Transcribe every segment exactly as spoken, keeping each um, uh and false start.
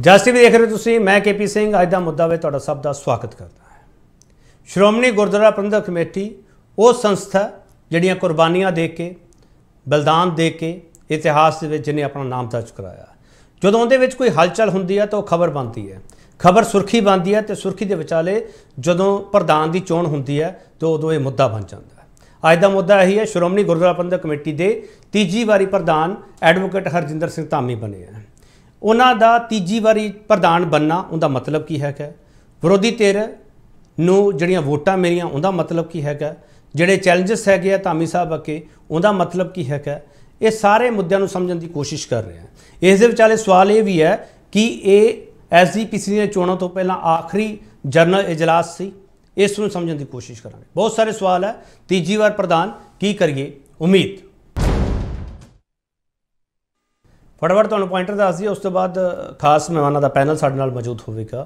ਜਸ T V देख रहे हो तुसीं, मैं के पी सिंह। अज का मुद्दा वे तुहाडा सब का स्वागत करता है। श्रोमणी गुरुद्वारा प्रबंधक कमेटी वो संस्था जिहड़ियां कुर्बानियां दे के बलिदान दे के इतिहास दे विच जिन्हें अपना नाम दर्ज कराया। जदों उहदे विच कोई हलचल हुंदी है तो खबर बनती है, खबर सुर्खी बनती है, तो सुर्खी के विचाले जदों प्रधान की चोण हुंदी है तो उदों ये मुद्दा बन जाता है। अज का मुद्दा यही है, श्रोमणी गुरुद्वारा प्रबंधक कमेटी के तीजी वारी प्रधान एडवोकेट हरजिंदर सिंह धामी बने हैं। उन्हों का तीजी वारी प्रधान बनना उनका मतलब की है, विरोधी धिर नूं जिहड़ियां वोटां मेरियां उनका मतलब की है, जिहड़े चैलेंजिस है धामी साहब अगे उनका मतलब की है। ये सारे मुद्दों को समझने की कोशिश कर रहे हैं। इस दे विचाले सवाल ये भी है कि ये एस जी पी सी चोणों तो पहला आखिरी जनरल इजलास सी, इसनूं समझने की कोशिश करांगे। बहुत सारे सवाल है। तीजी बार प्रधान की करिए उम्मीद, फटाफट तुहानूं पॉइंटर दस दिए, उस तो बाद खास मेहमानों का पैनल साडे नाल मौजूद होगा।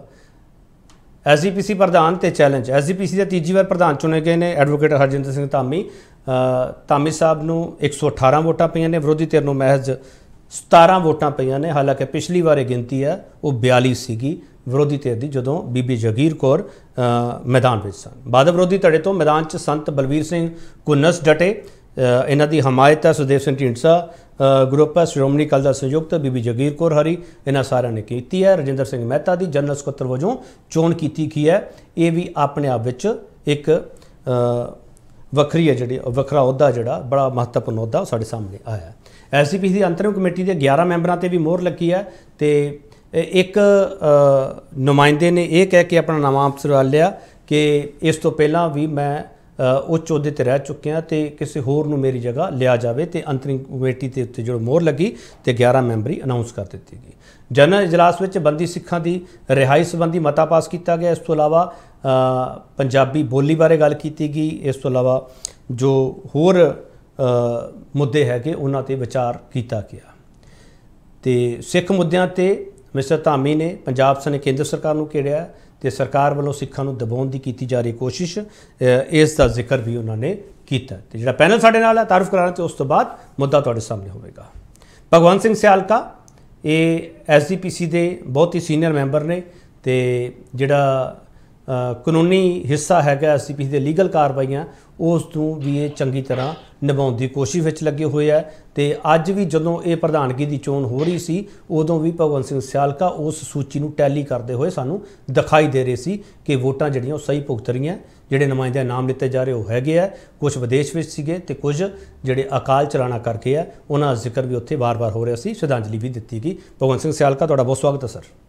एस जी पी सी प्रधान तो challenge. S G P C के तीजी बार प्रधान चुने गए हैं एडवोकेट हरजिंदर सिंह धामी। धामी साहब नूं एक सौ अठारह वोटां पईआं ने, विरोधी धिर नूं महज सतारह वोटां पईआं ने। हालांकि पिछली बार गिनती है वो बयाली सीगी विरोधी धिर की, जदों बीबी जगीर कौर मैदान में सन। बादल विरोधी धड़े तो मैदान च संत बलवीर सिंह घुन्नस डटे, इन्हां दी हमायत है सुखदेव सिंह ढींडसा ग्रुप है, श्रोमणी अकाली दल संयुक्त बीबी जगीर कौर हरी, इन्हां सारिਆਂ ने की है। रजिंदर सिंह मेहता की जनरल सकत्तर वजों चोण की गई है। ये भी अपने आप विच एक वक्री है, जी वखरा अहुदा जिहड़ा बड़ा महत्वपूर्ण अहुदा साडे सामने आया। एस जी पी सी अंतरिम कमेटी के ग्यारह मैंबरों पर भी मोहर लगी है। तो एक नुमाइंदे ने यह कह के अपना नाम सरवा लिया कि इस तो पहला भी मैं उच्च अहुदे ते रह चुकिया, तो किसी होर नूं मेरी जगह लिया जाए। तो अंतरिम कमेटी के उत्ते जो मोहर लगी तो ग्यारह मैंबरी अनाउंस कर दी गई। जनरल इजलास में बंदी सिखां की रिहाई संबंधी मता पास किया गया। इस तो इलावा पंजाबी बोली बारे गल की गई। इस तो इलावा जो होर मुद्दे है कि उन्हां ते विचार किया गया। तो सिख मुद्दों पर मिस्टर धामी ने पंजाब सने केंद्र सरकार नूं घेड़िया, तो सरकार वालों सिखां नूं दबाउण की की जा रही कोशिश, इसका जिक्र भी उन्होंने किया। तो जिहड़ा पैनल साडे नाल है तारुफ कराना, तो उस तो बाद मुद्दा तुहाडे सामने होवेगा। भगवंत सिंह सियालका ये एस जी पी सी के बहुत ही सीनियर मैंबर ने, तो जिहड़ा कानूनी हिस्सा है एस जी पी सी के लीगल कार्रवाइयां उसनूं भी ये चंगी तरह निभाउण की कोशिश विच लगे हुए है। तो अज भी जदों ये प्रधानगी की चोण हो रही सी उदों भी भगवंत सिंह सियालका उस सूची नूं टैली करते हुए सानूं दिखाई दे रहे सी कि वोटां जिहड़ियां सही भुगत रही हैं। जिहड़े नुमाइंदे नाम लिते जा रहे वो हैगे है, कुछ विदेश में सीगे ते कुछ जिहड़े अकाल चलाना करके है उन्हां दा जिक्र भी उत्थे बार बार हो रहा सी। श्रद्धांजलि भी दित्ती गई। भगवंत सिंह सियालका तुहाडा बहुत स्वागत है सर।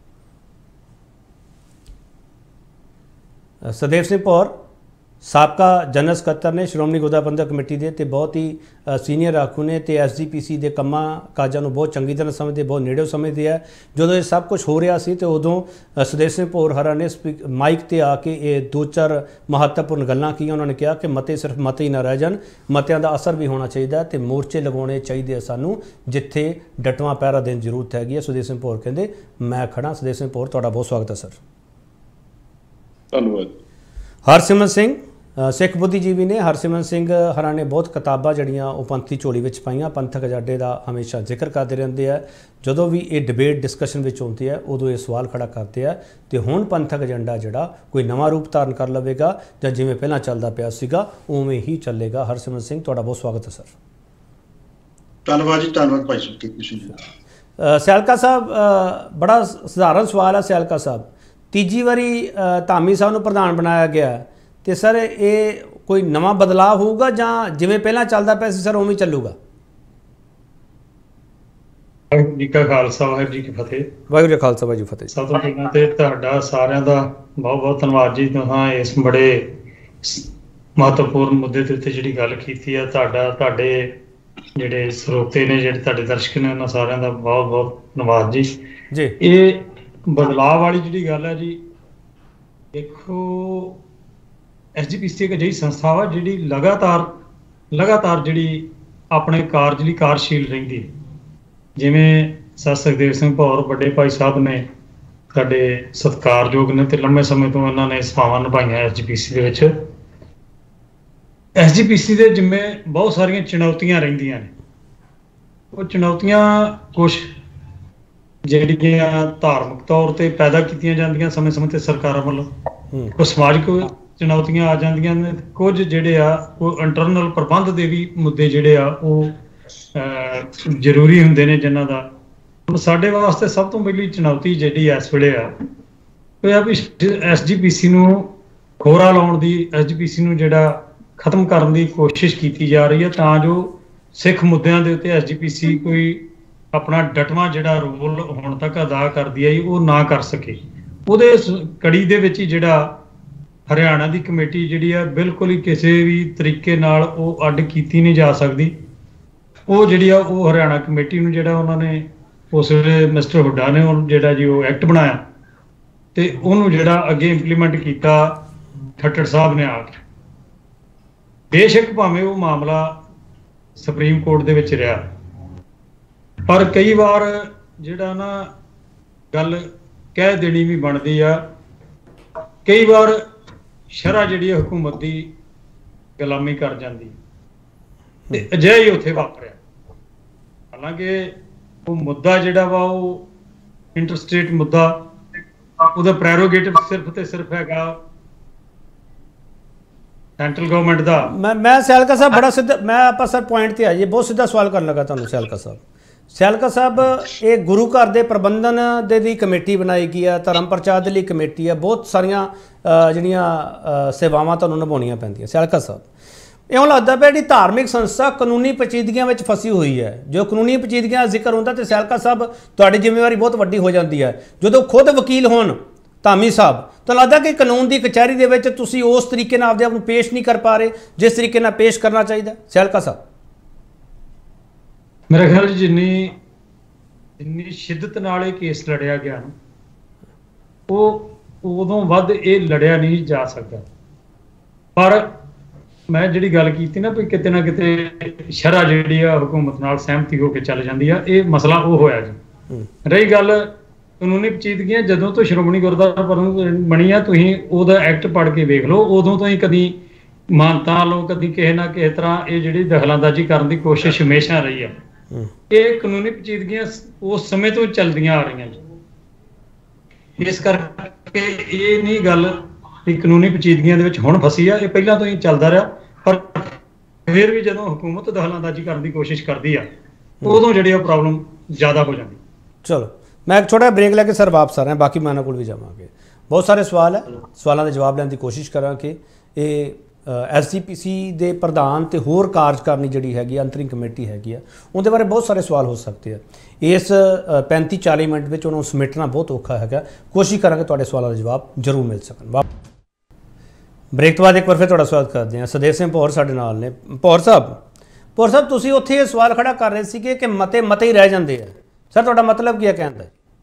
सदेव सिंह भौर साबका जनरल सकत्तर ने श्रोमणी गुरुद्वारा प्रबंधक कमेटी के, तो बहुत ही सीनियर आखू ने, तो एस जी पी सी के कामां काजां नूं बहुत चंगी तरह समझते, बहुत नेड़े समझते हैं। जो ये सब कुछ हो रहा सी तो उदों सदेव सिंह भौर हरा ने स्पीक माइक पर आके ये दो चार महत्वपूर्ण गल्लां कीआं। उन्होंने कहा कि मते सिर्फ मते ही ना रह जान, मतियां दा असर भी होना चाहिए, तो मोर्चे लगाने चाहिए सानूं जिथे डटवां पहरा देने की जरूरत हैगी। सुखदेव सिंह भौर कहते मैं खड़ा। सुखदेव सिंह भौर तुहाडा बहुत स्वागत है सर। धन्यवाद। हरसिमरत सिंह सिख बुद्धिजीवी ने, हरसिमरत सिंह हरा ने बहुत किताबां जड़ियाँ पंथी झोली में पाइयां, पंथक एजेंडे का हमेशा जिक्र करते रहते हैं। जदों भी ये डिबेट डिस्कशन में आती है उदों ये सवाल खड़ा करते हैं तो हुण पंथक एजेंडा जिहड़ा कोई नवा रूप धारण कर लवेगा जां जिवें पहलां चलदा पिया सीगा उवें ही चलेगा। हरसिमरत सिंह तुहाडा बहुत स्वागत है सर। धन्यवाद जी, धन्यवाद भाई सुखदेव। सियालका साहब बड़ा सधारण सवाल है। सियालका साहब तीजी वारी धामी साहब नूं प्रधान बनाया गया, तो सर ये कोई नवा बदलाव होगा जां जिवें पहलां चलदा पिया सी सर उवें चलूगा? वाहिगुरू जी का खालसा वाहिगुरू जी की फतेह। वाहिगुरू जी खालसा वाहिगुरू जी फतेह। सब तो पहलां ते तुहाडा सारिਆਂ ਦਾ बहुत बहुत धन्यवाद जी। तुहां इस बड़े महत्वपूर्ण मुद्दे ते उत्ते जिहड़ी गल कीती है, तुहाडा तुहाडे जिहड़े ਸਰੋਤੇ ने जिहड़े तुहाडे दर्शक ने उन्हां सारिਆਂ ਦਾ बहुत बहुत धन्यवाद जी। जी ये बदलाव वाली जिहड़ी गल है जी, देखो एस जी पी सी एक अजिही संस्था वा जिहड़ी लगातार लगातार जिहड़ी अपने कारज लई कार्यशील रहिंदी है। जिवें सर सुखदेव सिंह भौर वड्डे भाई साहब ने साडे सत्कारयोग ने, तो लंबे समय तो इन्होंने सेवावां निभाईआं एस जी पी सी दे विच। एस जी पी सी दे जिम्मे बहुत सारियां चुनौतियां रहिंदियां ने। वो चुनौतियां कुछ ਜਿਹੜੀਆਂ ਧਾਰਮਿਕ ਤੌਰ ਤੇ ਪੈਦਾ ਕੀਤੀਆਂ ਜਾਂਦੀਆਂ ਸਮੇਂ ਸਮੇਂ ਤੇ ਸਰਕਾਰਾਂ ਵੱਲੋਂ, ਉਹ ਸਮਾਜਿਕ ਚੁਣੌਤੀਆਂ ਆ ਜਾਂਦੀਆਂ ਨੇ। ਕੁਝ ਜਿਹੜੇ ਆ ਉਹ ਇੰਟਰਨਲ ਪ੍ਰਬੰਧ ਦੇ ਵੀ ਮੁੱਦੇ ਜਿਹੜੇ ਆ ਉਹ ਜ਼ਰੂਰੀ ਹੁੰਦੇ ਨੇ, ਜਿਨ੍ਹਾਂ ਦਾ ਹੁਣ ਸਾਡੇ ਵਾਸਤੇ ਸਭ ਤੋਂ ਪਹਿਲੀ ਚੁਣੌਤੀ ਜਿਹੜੀ ਇਸ ਵੇਲੇ ਆ ਉਹ ਆ ਵੀ ਐਸ ਜੀ ਪੀ ਸੀ ਨੂੰ ਖੋਰਾ ਲਾਉਣ ਦੀ, ਐਸ ਜੀ ਪੀ ਸੀ ਨੂੰ ਜਿਹੜਾ ਖਤਮ ਕਰਨ ਦੀ ਕੋਸ਼ਿਸ਼ ਕੀਤੀ ਜਾ ਰਹੀ ਹੈ, ਤਾਂ ਜੋ ਸਿੱਖ ਮੁੱਦਿਆਂ ਦੇ ਉੱਤੇ ਐਸ ਜੀ ਪੀ ਸੀ ਕੋਈ ਆਪਣਾ ਡਟਵਾਂ ਜਿਹੜਾ ਰੋਲ ਹੁਣ ਤੱਕ ਅਦਾ ਕਰਦੀ ਹੈ ਉਹ ਨਾ ਕਰ ਸਕੇ। ਉਹਦੇ ਕੜੀ ਦੇ ਵਿੱਚ ਹੀ ਜਿਹੜਾ ਹਰਿਆਣਾ ਦੀ ਕਮੇਟੀ ਜਿਹੜੀ ਆ ਬਿਲਕੁਲ ਹੀ ਕਿਸੇ ਵੀ ਤਰੀਕੇ ਨਾਲ ਉਹ ਅੱਡ ਕੀਤੀ ਨਹੀਂ ਜਾ ਸਕਦੀ। ਉਹ ਜਿਹੜੀ ਆ ਉਹ ਹਰਿਆਣਾ ਕਮੇਟੀ ਨੂੰ ਜਿਹੜਾ ਉਹਨਾਂ ਨੇ ਉਸ ਵੇਲੇ ਮਿਸਟਰ ਹੁੱਡਾ ਨੇ ਉਹ ਜਿਹੜਾ ਜੀ ਉਹ ਐਕਟ ਬਣਾਇਆ ਤੇ ਉਹਨੂੰ ਜਿਹੜਾ ਅੱਗੇ ਇੰਪਲੀਮੈਂਟ ਕੀਤਾ ਖੱਟੜ ਸਾਹਿਬ ਨੇ ਆ ਕੇ। ਬੇਸ਼ੱਕ ਭਾਵੇਂ ਉਹ ਮਾਮਲਾ ਸੁਪਰੀਮ ਕੋਰਟ ਦੇ ਵਿੱਚ ਰਿਹਾ, ਪਰ ਕਈ ਵਾਰ ਜਿਹੜਾ ਨਾ ਗੱਲ ਕਹਿ ਦੇਣੀ ਵੀ ਬਣਦੀ ਆ, ਕਈ ਵਾਰ ਸ਼ਰ੍ਹਾ ਜਿਹੜੀ ਹਕੂਮਤ ਦੀ ਗੁਲਾਮੀ ਕਰ ਜਾਂਦੀ ਤੇ ਅਜਿਹਾ ਹੀ ਉੱਥੇ ਵਾਪਰਿਆ। ਹਾਲਾਂਕਿ ਉਹ ਮੁੱਦਾ ਜਿਹੜਾ ਵਾ ਉਹ ਇੰਟਰਸਟੇਟ ਮੁੱਦਾ, ਉਹਦਾ ਪ੍ਰੈਰੋਗੇਟਿਵ ਸਿਰਫ ਤੇ ਸਿਰਫ ਹੈਗਾ ਸੈਂਟਰਲ ਗਵਰਨਮੈਂਟ ਦਾ। ਮੈਂ ਮੈਂ ਸਿਆਲਕਾ ਸਾਹਿਬ ਬੜਾ ਸਿੱਧਾ, ਮੈਂ ਆਪਾਂ ਸਰ ਪੁਆਇੰਟ ਤੇ ਆਈਏ, ਬਹੁਤ ਸਿੱਧਾ ਸਵਾਲ ਕਰਨ ਲੱਗਾ ਤੁਹਾਨੂੰ ਸਿਆਲਕਾ ਸਾਹਿਬ। ਸਿਆਲਕਾ ਸਾਹਿਬ, ਇਹ ਗੁਰੂ ਘਰ ਦੇ ਪ੍ਰਬੰਧਨ ਦੇ ਲਈ ਕਮੇਟੀ ਬਣਾਈ ਗਈ ਆ, ਧਰਮ ਪ੍ਰਚਾਰ ਦੇ ਲਈ ਕਮੇਟੀ ਆ, ਬਹੁਤ ਸਾਰੀਆਂ ਜਿਹੜੀਆਂ ਸੇਵਾਵਾਂ ਤੁਹਾਨੂੰ ਨਿਭਾਉਣੀਆਂ ਪੈਂਦੀਆਂ। ਸਿਆਲਕਾ ਸਾਹਿਬ, ਇਉਂ ਲੱਗਦਾ ਪਿਆ ਜਿਹੜੀ ਧਾਰਮਿਕ ਸੰਸਥਾ ਕਾਨੂੰਨੀ ਪੇਚੀਦਗੀਆਂ ਵਿੱਚ ਫਸੀ ਹੋਈ ਹੈ। ਜੋ ਕਾਨੂੰਨੀ ਪੇਚੀਦਗੀਆਂ ਦਾ ਜ਼ਿਕਰ ਹੁੰਦਾ ਤੇ ਸਿਆਲਕਾ ਸਾਹਿਬ ਤੁਹਾਡੀ ਜ਼ਿੰਮੇਵਾਰੀ ਬਹੁਤ ਵੱਡੀ ਹੋ ਜਾਂਦੀ ਹੈ। ਜਦੋਂ ਖੁਦ ਵਕੀਲ ਹੋਣ ਧਾਮੀ ਸਾਹਿਬ, ਤਾਂ ਲੱਗਦਾ ਕਿ ਕਾਨੂੰਨ ਦੀ ਕਚਹਿਰੀ ਦੇ ਵਿੱਚ ਤੁਸੀਂ ਉਸ ਤਰੀਕੇ ਨਾਲ ਆਪਦੇ ਆਪ ਨੂੰ ਪੇਸ਼ ਨਹੀਂ ਕਰ ਪਾ ਰਹੇ ਜਿਸ ਤਰੀਕੇ ਨਾਲ ਪੇਸ਼ ਕਰਨਾ ਚਾਹੀਦਾ। ਸਿਆਲਕਾ ਸਾਹਿਬ, ਮੇਰੇ ਖਿਆਲ ਜਿੰਨੀ ਜਿੰਨੀ ਸ਼ਿੱਦਤ ਨਾਲ ਇਹ ਕੇਸ ਲੜਿਆ ਗਿਆ ਨਾ, ਉਹ ਉਦੋਂ ਵੱਧ ਇਹ ਲੜਿਆ ਨਹੀਂ ਜਾ ਸਕਦਾ। ਪਰ ਮੈਂ ਜਿਹੜੀ ਗੱਲ ਕੀਤੀ ਨਾ ਵੀ ਕਿਤੇ ਨਾ ਕਿਤੇ ਸ਼ਰ੍ਹਾ ਜਿਹੜੀ ਆ ਹਕੂਮਤ ਨਾਲ ਸਹਿਮਤੀ ਹੋ ਕੇ ਚੱਲ ਜਾਂਦੀ ਆ, ਇਹ ਮਸਲਾ ਉਹ ਹੋਇਆ ਜੀ। ਰਹੀ ਗੱਲ ਕਾਨੂੰਨੀ ਪੇਚੀਦਗੀਆਂ, ਜਦੋਂ ਤੋਂ ਸ਼੍ਰੋਮਣੀ ਗੁਰਦੁਆਰਾ ਪ੍ਰਬੰਧਕ ਬਣੀ ਆ, ਤੁਸੀਂ ਉਹਦਾ ਐਕਟ ਪੜ੍ਹ ਕੇ ਵੇਖ ਲਓ, ਉਦੋਂ ਤੋਂ ਹੀ ਕਦੀ ਮਾਨਤਾ ਲਓ, ਕਦੀ ਕਿਸੇ ਨਾ ਕਿਸੇ ਤਰ੍ਹਾਂ ਇਹ ਜਿਹੜੀ ਦਖਲਾਅੰਦਾਜ਼ੀ ਕਰਨ ਦੀ ਕੋਸ਼ਿਸ਼ ਹਮੇਸ਼ਾ ਰਹੀ ਆ। ਇਹ ਕਾਨੂੰਨੀ ਪੇਚੀਦਗੀਆਂ ਉਸ ਸਮੇਂ ਤੋਂ ਚੱਲਦੀਆਂ ਆ ਰਹੀਆਂ ਜੀ। ਇਸ ਕਰਕੇ ਇਹ ਨਹੀਂ ਗੱਲ ਵੀ ਕਾਨੂੰਨੀ ਪੇਚੀਦਗੀਆਂ ਦੇ ਵਿੱਚ ਹੁਣ ਫਸੀ ਆ, ਇਹ ਪਹਿਲਾਂ ਤੋਂ ਹੀ ਚੱਲਦਾ ਰਿਹਾ। ਪਰ ਫਿਰ ਵੀ ਜਦੋਂ ਹਕੂਮਤ ਦਖਲਾਅੰਦਾਜ਼ੀ ਕਰਨ ਦੀ ਕੋਸ਼ਿਸ਼ ਕਰਦੀ ਆ, ਉਦੋਂ ਜਿਹੜੀ ਉਹ ਪ੍ਰੋਬਲਮ ਜ਼ਿਆਦਾ ਹੋ ਜਾਂਦੀ। ਚਲੋ ਮੈਂ ਇੱਕ ਛੋਟਾ ਬ੍ਰੇਕ ਲੈ ਕੇ ਸਰ ਵਾਪਸ ਆ ਰਿਹਾ, ਬਾਕੀ ਮੈਂ ਇਹਨਾਂ ਕੋਲ ਵੀ ਜਾਵਾਂਗੇ। ਬਹੁਤ ਸਾਰੇ ਸਵਾਲ ਹੈ, ਸਵਾਲਾਂ ਦੇ ਜਵਾਬ ਲੈਣ ਦੀ ਕੋਸ਼ਿਸ਼ ਕਰਾਂਗੇ। ਇਹ ਐਸ ਜੀ ਪੀ ਸੀ ਦੇ ਪ੍ਰਧਾਨ ਤੇ ਹੋਰ ਕਾਰਜਕਾਰਨੀ ਜਿਹੜੀ ਹੈਗੀ ਆ, ਅੰਤਰਿਮ ਕਮੇਟੀ ਹੈਗੀ ਆ, ਉਹਦੇ ਬਾਰੇ ਬਹੁਤ ਸਾਰੇ ਸਵਾਲ ਹੋ ਸਕਦੇ ਆ। ਇਸ ਪੈਂਤੀ ਚਾਲੀ ਮਿੰਟ ਵਿੱਚ ਉਹਨੂੰ ਸਮੇਟਣਾ ਬਹੁਤ ਔਖਾ ਹੈਗਾ। ਕੋਸ਼ਿਸ਼ ਕਰਾਂਗੇ ਤੁਹਾਡੇ ਸਵਾਲਾਂ ਦੇ ਜਵਾਬ ਜ਼ਰੂਰ ਮਿਲ ਸਕਣ। ਬ੍ਰੇਕ ਤੋਂ ਬਾਅਦ ਇੱਕ ਵਾਰ ਫਿਰ ਤੁਹਾਡਾ ਸਵਾਗਤ ਕਰਦੇ ਹਾਂ। ਸੁਦੇਵ ਸਿੰਘ ਭੌਰ ਸਾਡੇ ਨਾਲ ਨੇ। ਭੌਰ ਸਾਹਿਬ, ਭੌਰ ਸਾਹਿਬ ਤੁਸੀਂ ਉੱਥੇ ਇਹ ਸਵਾਲ ਖੜਾ ਕਰ ਰਹੇ ਸੀਗੇ ਕਿ ਮਤੇ ਮਤੇ ਹੀ ਰਹਿ ਜਾਂਦੇ ਆ। ਸਰ ਤੁਹਾਡਾ ਮਤਲਬ ਕੀ ਹੈ ਕਹਿਣ ਦਾ?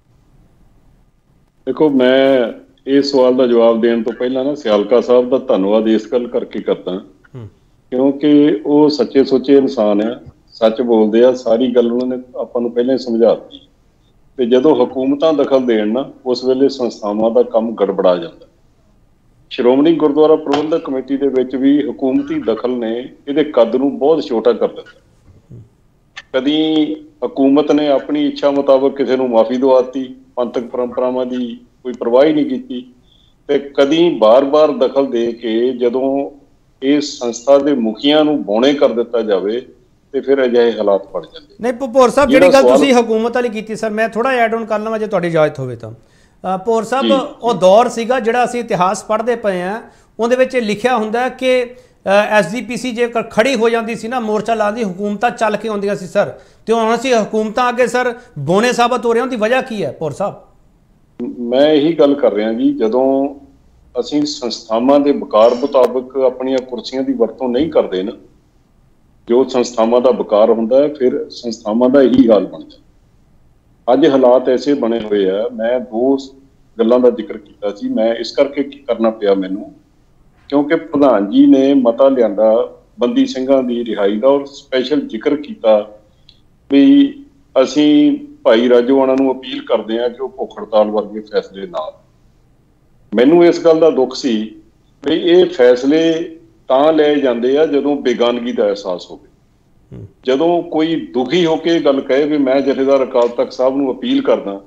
ਦੇਖੋ, ਮੈਂ ਇਸ ਸਵਾਲ ਦਾ ਜਵਾਬ ਦੇਣ ਤੋਂ ਪਹਿਲਾਂ ਨਾ ਸਿਆਲਕਾ ਸਾਹਿਬ ਦਾ ਧੰਨਵਾਦ ਇਸ ਗੱਲ ਕਰਕੇ ਕਰਦਾ ਕਿਉਂਕਿ ਉਹ ਸੱਚੇ ਸੁੱਚੇ ਇਨਸਾਨ ਆ, ਸੱਚ ਬੋਲਦੇ ਆ। ਸਾਰੀ ਗੱਲ ਉਹਨਾਂ ਨੇ ਆਪਾਂ ਨੂੰ ਪਹਿਲਾਂ ਹੀ ਸਮਝਾ ਦਿੱਤੀ ਤੇ ਜਦੋਂ ਹਕੂਮਤਾਂ ਦਖਲ ਦੇਣ ਨਾ, ਉਸ ਵੇਲੇ ਸੰਸਥਾਵਾਂ ਦਾ ਕੰਮ ਗੜਬੜਾ ਜਾਂਦਾ। ਸ਼੍ਰੋਮਣੀ ਗੁਰਦੁਆਰਾ ਪ੍ਰਬੰਧਕ ਕਮੇਟੀ ਦੇ ਵਿੱਚ ਵੀ ਹਕੂਮਤੀ ਦਖਲ ਨੇ ਇਹਦੇ ਕੱਦ ਨੂੰ ਬਹੁਤ ਛੋਟਾ ਕਰ ਦਿੱਤਾ। ਕਦੀ ਹਕੂਮਤ ਨੇ ਆਪਣੀ ਇੱਛਾ ਮੁਤਾਬਕ ਕਿਸੇ ਨੂੰ ਮਾਫੀ ਦਵਾਤੀ, ਪੰਥਕ ਪਰੰਪਰਾਵਾਂ ਦੀ ਕੋਈ ਪਰਵਾਹ ਹੀ ਨਹੀਂ ਕੀਤੀ, ਤੇ ਕਦੀ ਬਾਰ-ਬਾਰ ਦਖਲ ਦੇ ਕੇ ਜਦੋਂ ਇਸ ਸੰਸਥਾ ਦੇ ਮੁਖੀਆਂ ਨੂੰ ਬੌਣੇ ਕਰ ਦਿੱਤਾ ਜਾਵੇ ਤੇ ਫਿਰ ਅਜਿਹੇ ਹਾਲਾਤ ਬਣ ਜਾਂਦੇ। ਨਹੀਂ ਭੌਰ ਸਾਹਿਬ, ਜਿਹੜੀ ਗੱਲ ਤੁਸੀਂ ਹਕੂਮਤ ਵਾਲੀ ਕੀਤੀ ਸਰ, ਮੈਂ ਥੋੜਾ ਐਡ ਆਨ ਕਰ ਲਵਾਂ ਜੇ ਤੁਹਾਡੀ ਇਜਾਜ਼ਤ ਹੋਵੇ ਤਾਂ। ਭੌਰ ਸਾਹਿਬ, ਉਹ ਦੌਰ ਸੀਗਾ ਜਿਹੜਾ ਅਸੀਂ ਇਤਿਹਾਸ ਪੜ੍ਹਦੇ ਪਏ ਹਾਂ, ਉਹਦੇ ਵਿੱਚ ਲਿਖਿਆ ਹੁੰਦਾ ਕਿ ਐਸ ਜੀ ਪੀ ਸੀ ਜੇ ਖੜੀ ਹੋ ਜਾਂਦੀ ਸੀ ਨਾ, ਮੋਰਚਾ ਲਾਉਂਦੀ, ਹਕੂਮਤਾਂ ਚੱਲ ਕੇ ਆਉਂਦੀਆਂ ਸੀ ਸਰ, ਤੇ ਹੁਣ ਅਸੀਂ ਹਕੂਮਤਾਂ ਅੱਗੇ ਸਰ ਬੋਨੇ ਸਾਬਤ ਹੋ ਰਹੇ ਹਾਂ। ਉਹਦੀ ਵਜ੍ਹਾ ਕੀ ਹੈ ਭੌਰ ਸਾਹਿਬ? ਮੈਂ ਇਹੀ ਗੱਲ ਕਰ ਰਿਹਾ ਜੀ, ਜਦੋਂ ਅਸੀਂ ਸੰਸਥਾਵਾਂ ਦੇ ਵਕਾਰ ਮੁਤਾਬਕ ਆਪਣੀਆਂ ਕੁਰਸੀਆਂ ਦੀ ਵਰਤੋਂ ਨਹੀਂ ਕਰਦੇ ਨਾ, ਜੋ ਸੰਸਥਾਵਾਂ ਦਾ ਵਕਾਰ ਹੁੰਦਾ ਹੈ, ਫਿਰ ਸੰਸਥਾਵਾਂ ਦਾ ਇਹੀ ਹਾਲ ਬਣ ਜਾਂਦਾ। ਅੱਜ ਹਾਲਾਤ ਐਸੇ ਬਣੇ ਹੋਏ ਆ। ਮੈਂ ਦੋ ਗੱਲਾਂ ਦਾ ਜ਼ਿਕਰ ਕੀਤਾ ਸੀ। ਮੈਂ ਇਸ ਕਰਕੇ ਕੀ ਕਰਨਾ ਪਿਆ ਮੈਨੂੰ, ਕਿਉਂਕਿ ਪ੍ਰਧਾਨ ਜੀ ਨੇ ਮਤਾ ਲਿਆਂਦਾ ਬੰਦੀ ਸਿੰਘਾਂ ਦੀ ਰਿਹਾਈ ਦਾ, ਔਰ ਸਪੈਸ਼ਲ ਜ਼ਿਕਰ ਕੀਤਾ ਵੀ ਅਸੀਂ ਭਾਈ ਰਾਜੋਆਣਾ ਨੂੰ ਅਪੀਲ ਕਰਦੇ ਹਾਂ ਕਿ ਉਹ ਭੁੱਖ ਹੜਤਾਲ ਵਰਗੇ ਫੈਸਲੇ ਨਾਲ। ਮੈਨੂੰ ਇਸ ਗੱਲ ਦਾ ਦੁੱਖ ਸੀ ਵੀ ਇਹ ਫੈਸਲੇ ਤਾਂ ਲਏ ਜਾਂਦੇ ਆ ਜਦੋਂ ਬੇਗਾਨਗੀ ਦਾ ਅਹਿਸਾਸ ਹੋਵੇ। ਜਦੋਂ ਕੋਈ ਦੁਖੀ ਹੋ ਕੇ ਗੱਲ ਕਹੇ ਵੀ ਮੈਂ ਜਥੇਦਾਰ ਅਕਾਲ ਤਖਤ ਸਾਹਿਬ ਨੂੰ ਅਪੀਲ ਕਰਦਾ